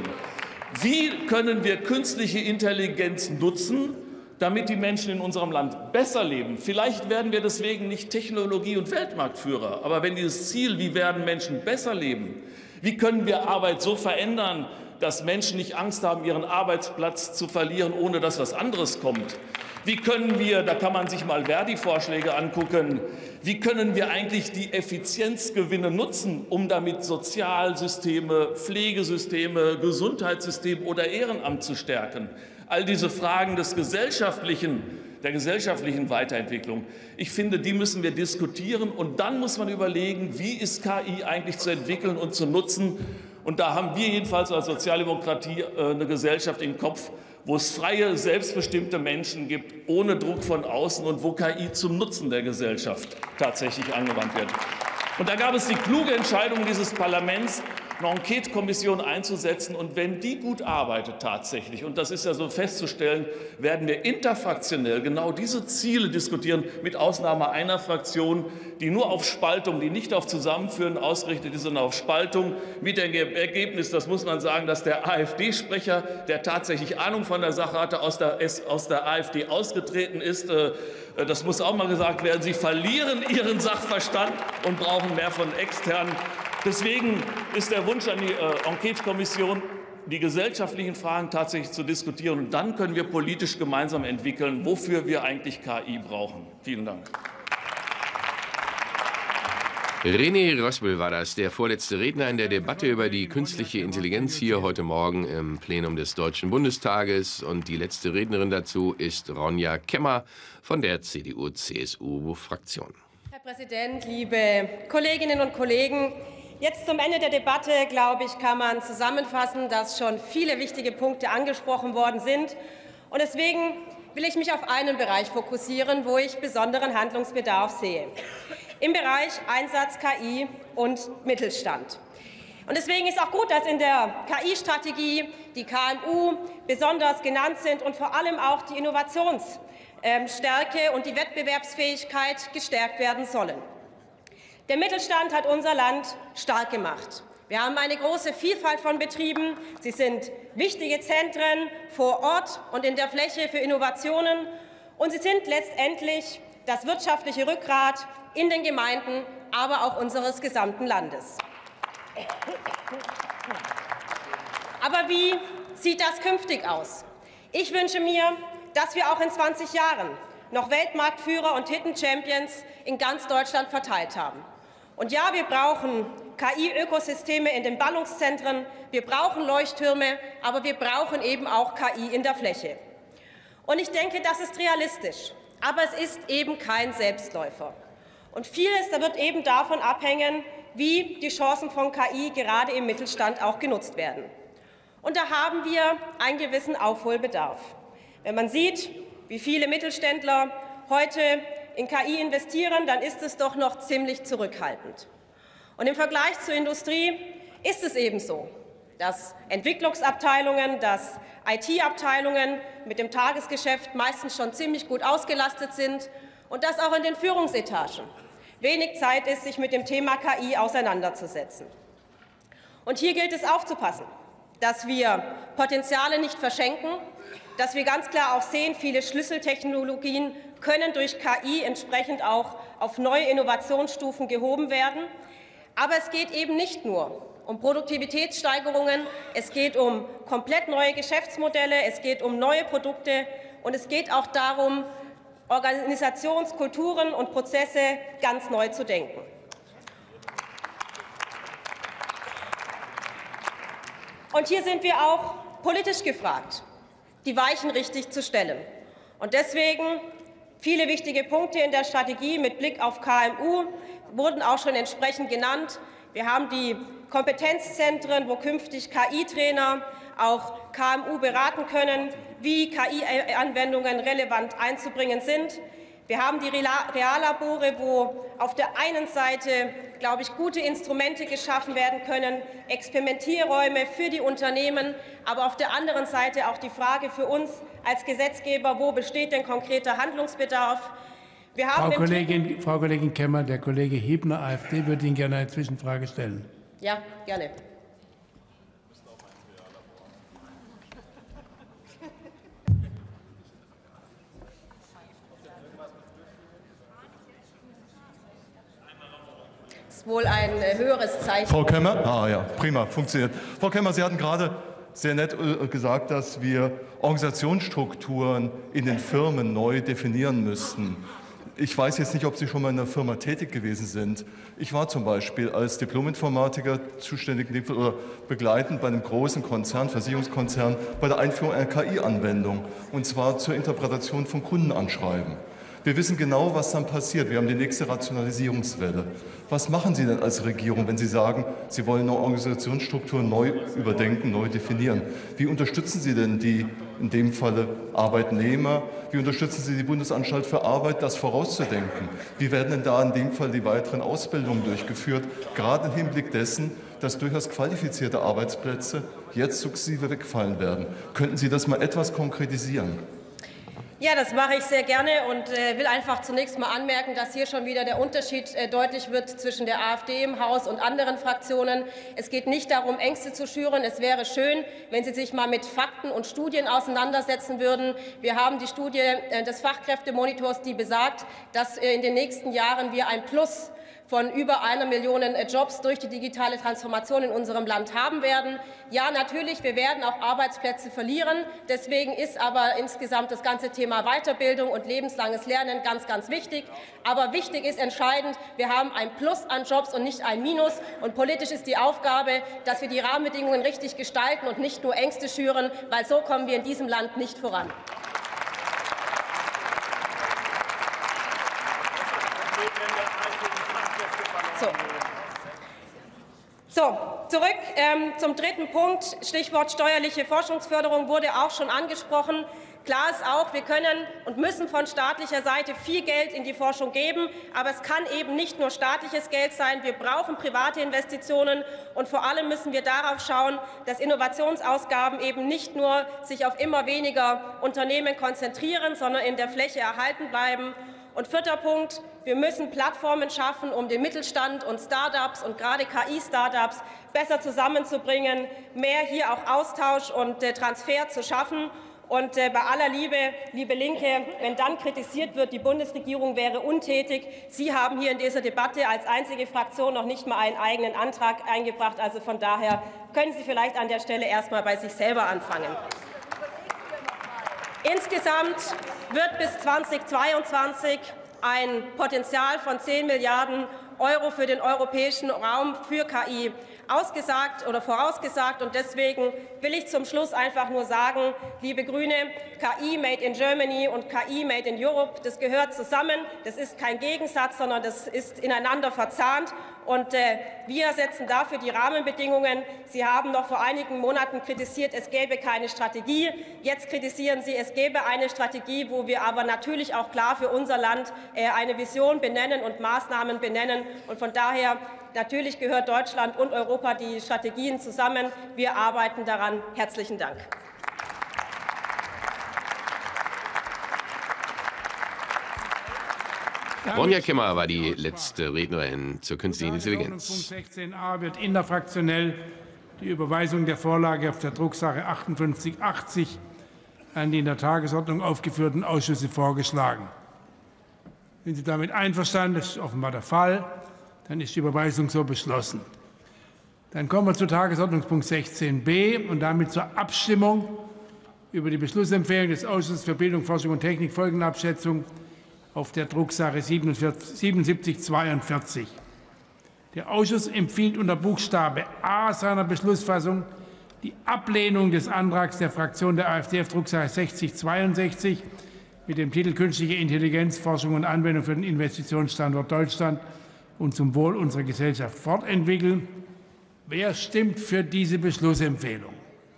Wie können wir künstliche Intelligenz nutzen, damit die Menschen in unserem Land besser leben? Vielleicht werden wir deswegen nicht Technologie- und Weltmarktführer. Aber wenn dieses Ziel, wie werden Menschen besser leben, wie können wir Arbeit so verändern, dass Menschen nicht Angst haben, ihren Arbeitsplatz zu verlieren, ohne dass was anderes kommt? Wie können wir, da kann man sich mal Verdi-Vorschläge angucken, wie können wir eigentlich die Effizienzgewinne nutzen, um damit Sozialsysteme, Pflegesysteme, Gesundheitssysteme oder Ehrenamt zu stärken? All diese Fragen der gesellschaftlichen Weiterentwicklung, ich finde, die müssen wir diskutieren. Und dann muss man überlegen, wie ist KI eigentlich zu entwickeln und zu nutzen. Und da haben wir jedenfalls als Sozialdemokratie eine Gesellschaft im Kopf, wo es freie, selbstbestimmte Menschen gibt, ohne Druck von außen und wo KI zum Nutzen der Gesellschaft tatsächlich angewandt wird. Und da gab es die kluge Entscheidung dieses Parlaments, eine Enquete-Kommission einzusetzen. Und wenn die gut arbeitet tatsächlich, und das ist ja so festzustellen, werden wir interfraktionell genau diese Ziele diskutieren, mit Ausnahme einer Fraktion, die nur auf Spaltung, die nicht auf Zusammenführen ausgerichtet ist, sondern auf Spaltung. Mit dem Ergebnis, das muss man sagen, dass der AfD-Sprecher, der tatsächlich Ahnung von der Sache hatte, aus der AfD ausgetreten ist. Das muss auch mal gesagt werden. Sie verlieren ihren Sachverstand und brauchen mehr von externen. Deswegen ist der Wunsch an die Enquete-Kommission, die gesellschaftlichen Fragen tatsächlich zu diskutieren. Und dann können wir politisch gemeinsam entwickeln, wofür wir eigentlich KI brauchen. Vielen Dank. René Röspel war das, der vorletzte Redner in der Debatte über die künstliche Intelligenz hier heute Morgen im Plenum des Deutschen Bundestages. Und die letzte Rednerin dazu ist Ronja Kemmer von der CDU-CSU-Fraktion. Herr Präsident, liebe Kolleginnen und Kollegen! Jetzt zum Ende der Debatte, glaube ich, kann man zusammenfassen, dass schon viele wichtige Punkte angesprochen worden sind. Und deswegen will ich mich auf einen Bereich fokussieren, wo ich besonderen Handlungsbedarf sehe. Im Bereich Einsatz KI und Mittelstand. Und deswegen ist auch gut, dass in der KI-Strategie die KMU besonders genannt sind und vor allem auch die Innovationsstärke und die Wettbewerbsfähigkeit gestärkt werden sollen. Der Mittelstand hat unser Land stark gemacht. Wir haben eine große Vielfalt von Betrieben. Sie sind wichtige Zentren vor Ort und in der Fläche für Innovationen. Und sie sind letztendlich das wirtschaftliche Rückgrat in den Gemeinden, aber auch unseres gesamten Landes. Aber wie sieht das künftig aus? Ich wünsche mir, dass wir auch in 20 Jahren noch Weltmarktführer und Hidden Champions in ganz Deutschland verteilt haben. Und ja, wir brauchen KI-Ökosysteme in den Ballungszentren, wir brauchen Leuchttürme, aber wir brauchen eben auch KI in der Fläche. Und ich denke, das ist realistisch, aber es ist eben kein Selbstläufer. Und vieles wird eben davon abhängen, wie die Chancen von KI gerade im Mittelstand auch genutzt werden. Und da haben wir einen gewissen Aufholbedarf. Wenn man sieht, wie viele Mittelständler heute in KI investieren, dann ist es doch noch ziemlich zurückhaltend. Und im Vergleich zur Industrie ist es eben so, dass Entwicklungsabteilungen, dass IT-Abteilungen mit dem Tagesgeschäft meistens schon ziemlich gut ausgelastet sind und dass auch in den Führungsetagen wenig Zeit ist, sich mit dem Thema KI auseinanderzusetzen. Und hier gilt es aufzupassen, dass wir Potenziale nicht verschenken, dass wir ganz klar auch sehen, viele Schlüsseltechnologien können durch KI entsprechend auch auf neue Innovationsstufen gehoben werden. Aber es geht eben nicht nur um Produktivitätssteigerungen, es geht um komplett neue Geschäftsmodelle, es geht um neue Produkte und es geht auch darum, Organisationskulturen und Prozesse ganz neu zu denken. Und hier sind wir auch politisch gefragt, die Weichen richtig zu stellen. Und deswegen viele wichtige Punkte in der Strategie mit Blick auf KMU wurden auch schon entsprechend genannt. Wir haben die Kompetenzzentren, wo künftig KI-Trainer auch KMU beraten können, wie KI-Anwendungen relevant einzubringen sind. Wir haben die Reallabore, wo auf der einen Seite, glaube ich, gute Instrumente geschaffen werden können, Experimentierräume für die Unternehmen, aber auf der anderen Seite auch die Frage für uns als Gesetzgeber, wo besteht denn konkreter Handlungsbedarf? Wir haben Frau Kollegin Kemmer, der Kollege Hebner, AfD, würde Ihnen gerne eine Zwischenfrage stellen. Ja, gerne. Wohl ein höheres Zeichen. Frau Kemmer, ja, prima, funktioniert. Frau Kemmer, Sie hatten gerade sehr nett gesagt, dass wir Organisationsstrukturen in den Firmen neu definieren müssten. Ich weiß jetzt nicht, ob Sie schon mal in einer Firma tätig gewesen sind. Ich war zum Beispiel als Diplominformatiker zuständig oder begleitend bei einem großen Konzern, Versicherungskonzern, bei der Einführung einer KI-Anwendung, und zwar zur Interpretation von Kundenanschreiben. Wir wissen genau, was dann passiert. Wir haben die nächste Rationalisierungswelle. Was machen Sie denn als Regierung, wenn Sie sagen, Sie wollen eine Organisationsstruktur neu überdenken, neu definieren? Wie unterstützen Sie denn die, in dem Falle Arbeitnehmer? Wie unterstützen Sie die Bundesanstalt für Arbeit, das vorauszudenken? Wie werden denn da in dem Fall die weiteren Ausbildungen durchgeführt, gerade im Hinblick dessen, dass durchaus qualifizierte Arbeitsplätze jetzt sukzessive wegfallen werden? Könnten Sie das mal etwas konkretisieren? Ja, das mache ich sehr gerne und will einfach zunächst mal anmerken, dass hier schon wieder der Unterschied deutlich wird zwischen der AfD im Haus und anderen Fraktionen. Es geht nicht darum, Ängste zu schüren. Es wäre schön, wenn Sie sich mal mit Fakten und Studien auseinandersetzen würden. Wir haben die Studie des Fachkräftemonitors, die besagt, dass in den nächsten Jahren wir ein Plus von über 1 Million Jobs durch die digitale Transformation in unserem Land haben werden. Ja, natürlich, wir werden auch Arbeitsplätze verlieren. Deswegen ist aber insgesamt das ganze Thema Weiterbildung und lebenslanges Lernen ganz, ganz wichtig. Aber wichtig ist entscheidend, wir haben ein Plus an Jobs und nicht ein Minus. Und politisch ist die Aufgabe, dass wir die Rahmenbedingungen richtig gestalten und nicht nur Ängste schüren, weil so kommen wir in diesem Land nicht voran. Zurück zum dritten Punkt. Stichwort steuerliche Forschungsförderung wurde auch schon angesprochen. Klar ist auch, wir können und müssen von staatlicher Seite viel Geld in die Forschung geben, aber es kann eben nicht nur staatliches Geld sein. Wir brauchen private Investitionen und vor allem müssen wir darauf schauen, dass Innovationsausgaben eben nicht nur sich auf immer weniger Unternehmen konzentrieren, sondern in der Fläche erhalten bleiben. Und vierter Punkt, wir müssen Plattformen schaffen, um den Mittelstand und Start-ups und gerade KI-Start-ups besser zusammenzubringen, mehr hier auch Austausch und Transfer zu schaffen. Und bei aller Liebe, liebe Linke, wenn dann kritisiert wird, die Bundesregierung wäre untätig. Sie haben hier in dieser Debatte als einzige Fraktion noch nicht mal einen eigenen Antrag eingebracht. Also von daher können Sie vielleicht an der Stelle erst mal bei sich selber anfangen. Insgesamt wird bis 2022 ein Potenzial von 10 Milliarden € für den europäischen Raum für KI ausgesagt oder vorausgesagt. Und deswegen will ich zum Schluss einfach nur sagen, liebe Grüne, KI Made in Germany und KI Made in Europe, das gehört zusammen. Das ist kein Gegensatz, sondern das ist ineinander verzahnt. Und wir setzen dafür die Rahmenbedingungen. Sie haben noch vor einigen Monaten kritisiert, es gäbe keine Strategie. Jetzt kritisieren Sie, es gäbe eine Strategie, wo wir aber natürlich auch klar für unser Land eine Vision benennen und Maßnahmen benennen. Und von daher, natürlich gehört Deutschland und Europa die Strategien zusammen. Wir arbeiten daran. Herzlichen Dank. Ronja Kemmer war die letzte Rednerin zur künstlichen Intelligenz. Punkt 16a wird interfraktionell die Überweisung der Vorlage auf der Drucksache 5880 an die in der Tagesordnung aufgeführten Ausschüsse vorgeschlagen. Sind Sie damit einverstanden? Das ist offenbar der Fall. Dann ist die Überweisung so beschlossen. Dann kommen wir zu Tagesordnungspunkt 16b und damit zur Abstimmung über die Beschlussempfehlung des Ausschusses für Bildung, Forschung und Technik, Folgenabschätzung auf der Drucksache 7742. Der Ausschuss empfiehlt unter Buchstabe A seiner Beschlussfassung die Ablehnung des Antrags der Fraktion der AfD auf Drucksache 6062 mit dem Titel Künstliche Intelligenz, Forschung und Anwendung für den Investitionsstandort Deutschland und zum Wohl unserer Gesellschaft fortentwickeln. Wer stimmt für diese Beschlussempfehlung?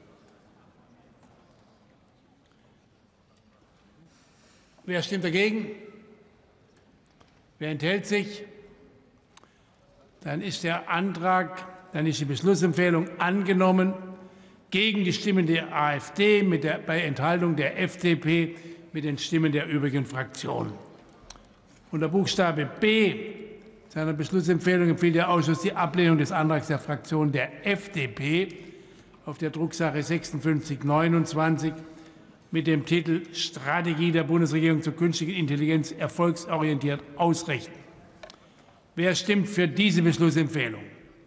Wer stimmt dagegen? Wer enthält sich? Dann ist die Beschlussempfehlung angenommen gegen die Stimmen der AfD, bei Enthaltung der FDP mit den Stimmen der übrigen Fraktionen. Unter Buchstabe B seiner Beschlussempfehlung empfiehlt der Ausschuss die Ablehnung des Antrags der Fraktion der FDP auf der Drucksache 5629 mit dem Titel Strategie der Bundesregierung zur künstlichen Intelligenz erfolgsorientiert ausrichten. Wer stimmt für diese Beschlussempfehlung?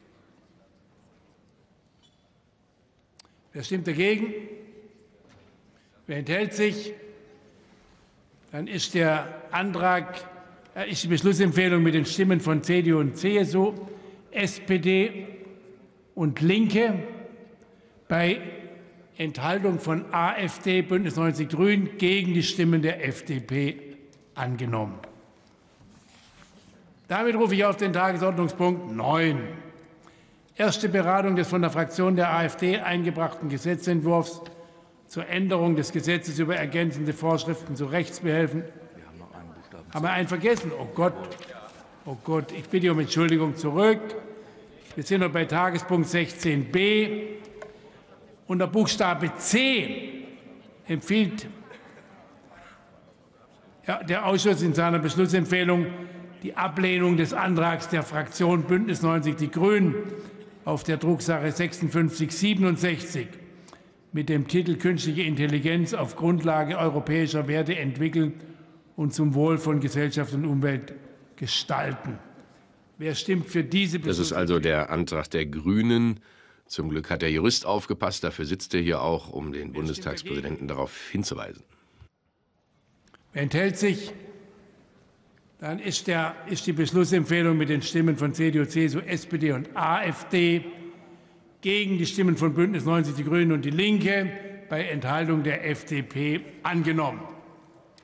Wer stimmt dagegen? Wer enthält sich? Dann ist die Beschlussempfehlung mit den Stimmen von CDU und CSU, SPD und Linke bei Enthaltung von AfD, Bündnis 90 Grünen gegen die Stimmen der FDP angenommen. Damit rufe ich auf den Tagesordnungspunkt 9. Erste Beratung des von der Fraktion der AfD eingebrachten Gesetzentwurfs zur Änderung des Gesetzes über ergänzende Vorschriften zu Rechtsbehelfen. Haben wir einen vergessen? Oh Gott, ich bitte um Entschuldigung zurück. Wir sind noch bei Tagespunkt 16b. Unter Buchstabe C empfiehlt der Ausschuss in seiner Beschlussempfehlung die Ablehnung des Antrags der Fraktion Bündnis 90 Die Grünen auf der Drucksache 5667 mit dem Titel Künstliche Intelligenz auf Grundlage europäischer Werte entwickeln und zum Wohl von Gesellschaft und Umwelt gestalten. Wer stimmt für diese Beschlussempfehlung? Das ist also der Antrag der Grünen. Zum Glück hat der Jurist aufgepasst. Dafür sitzt er hier auch, um den Bundestagspräsidenten darauf hinzuweisen. Wer enthält sich? Dann ist die Beschlussempfehlung mit den Stimmen von CDU, CSU, SPD und AfD gegen die Stimmen von Bündnis 90 Die Grünen und Die Linke bei Enthaltung der FDP angenommen.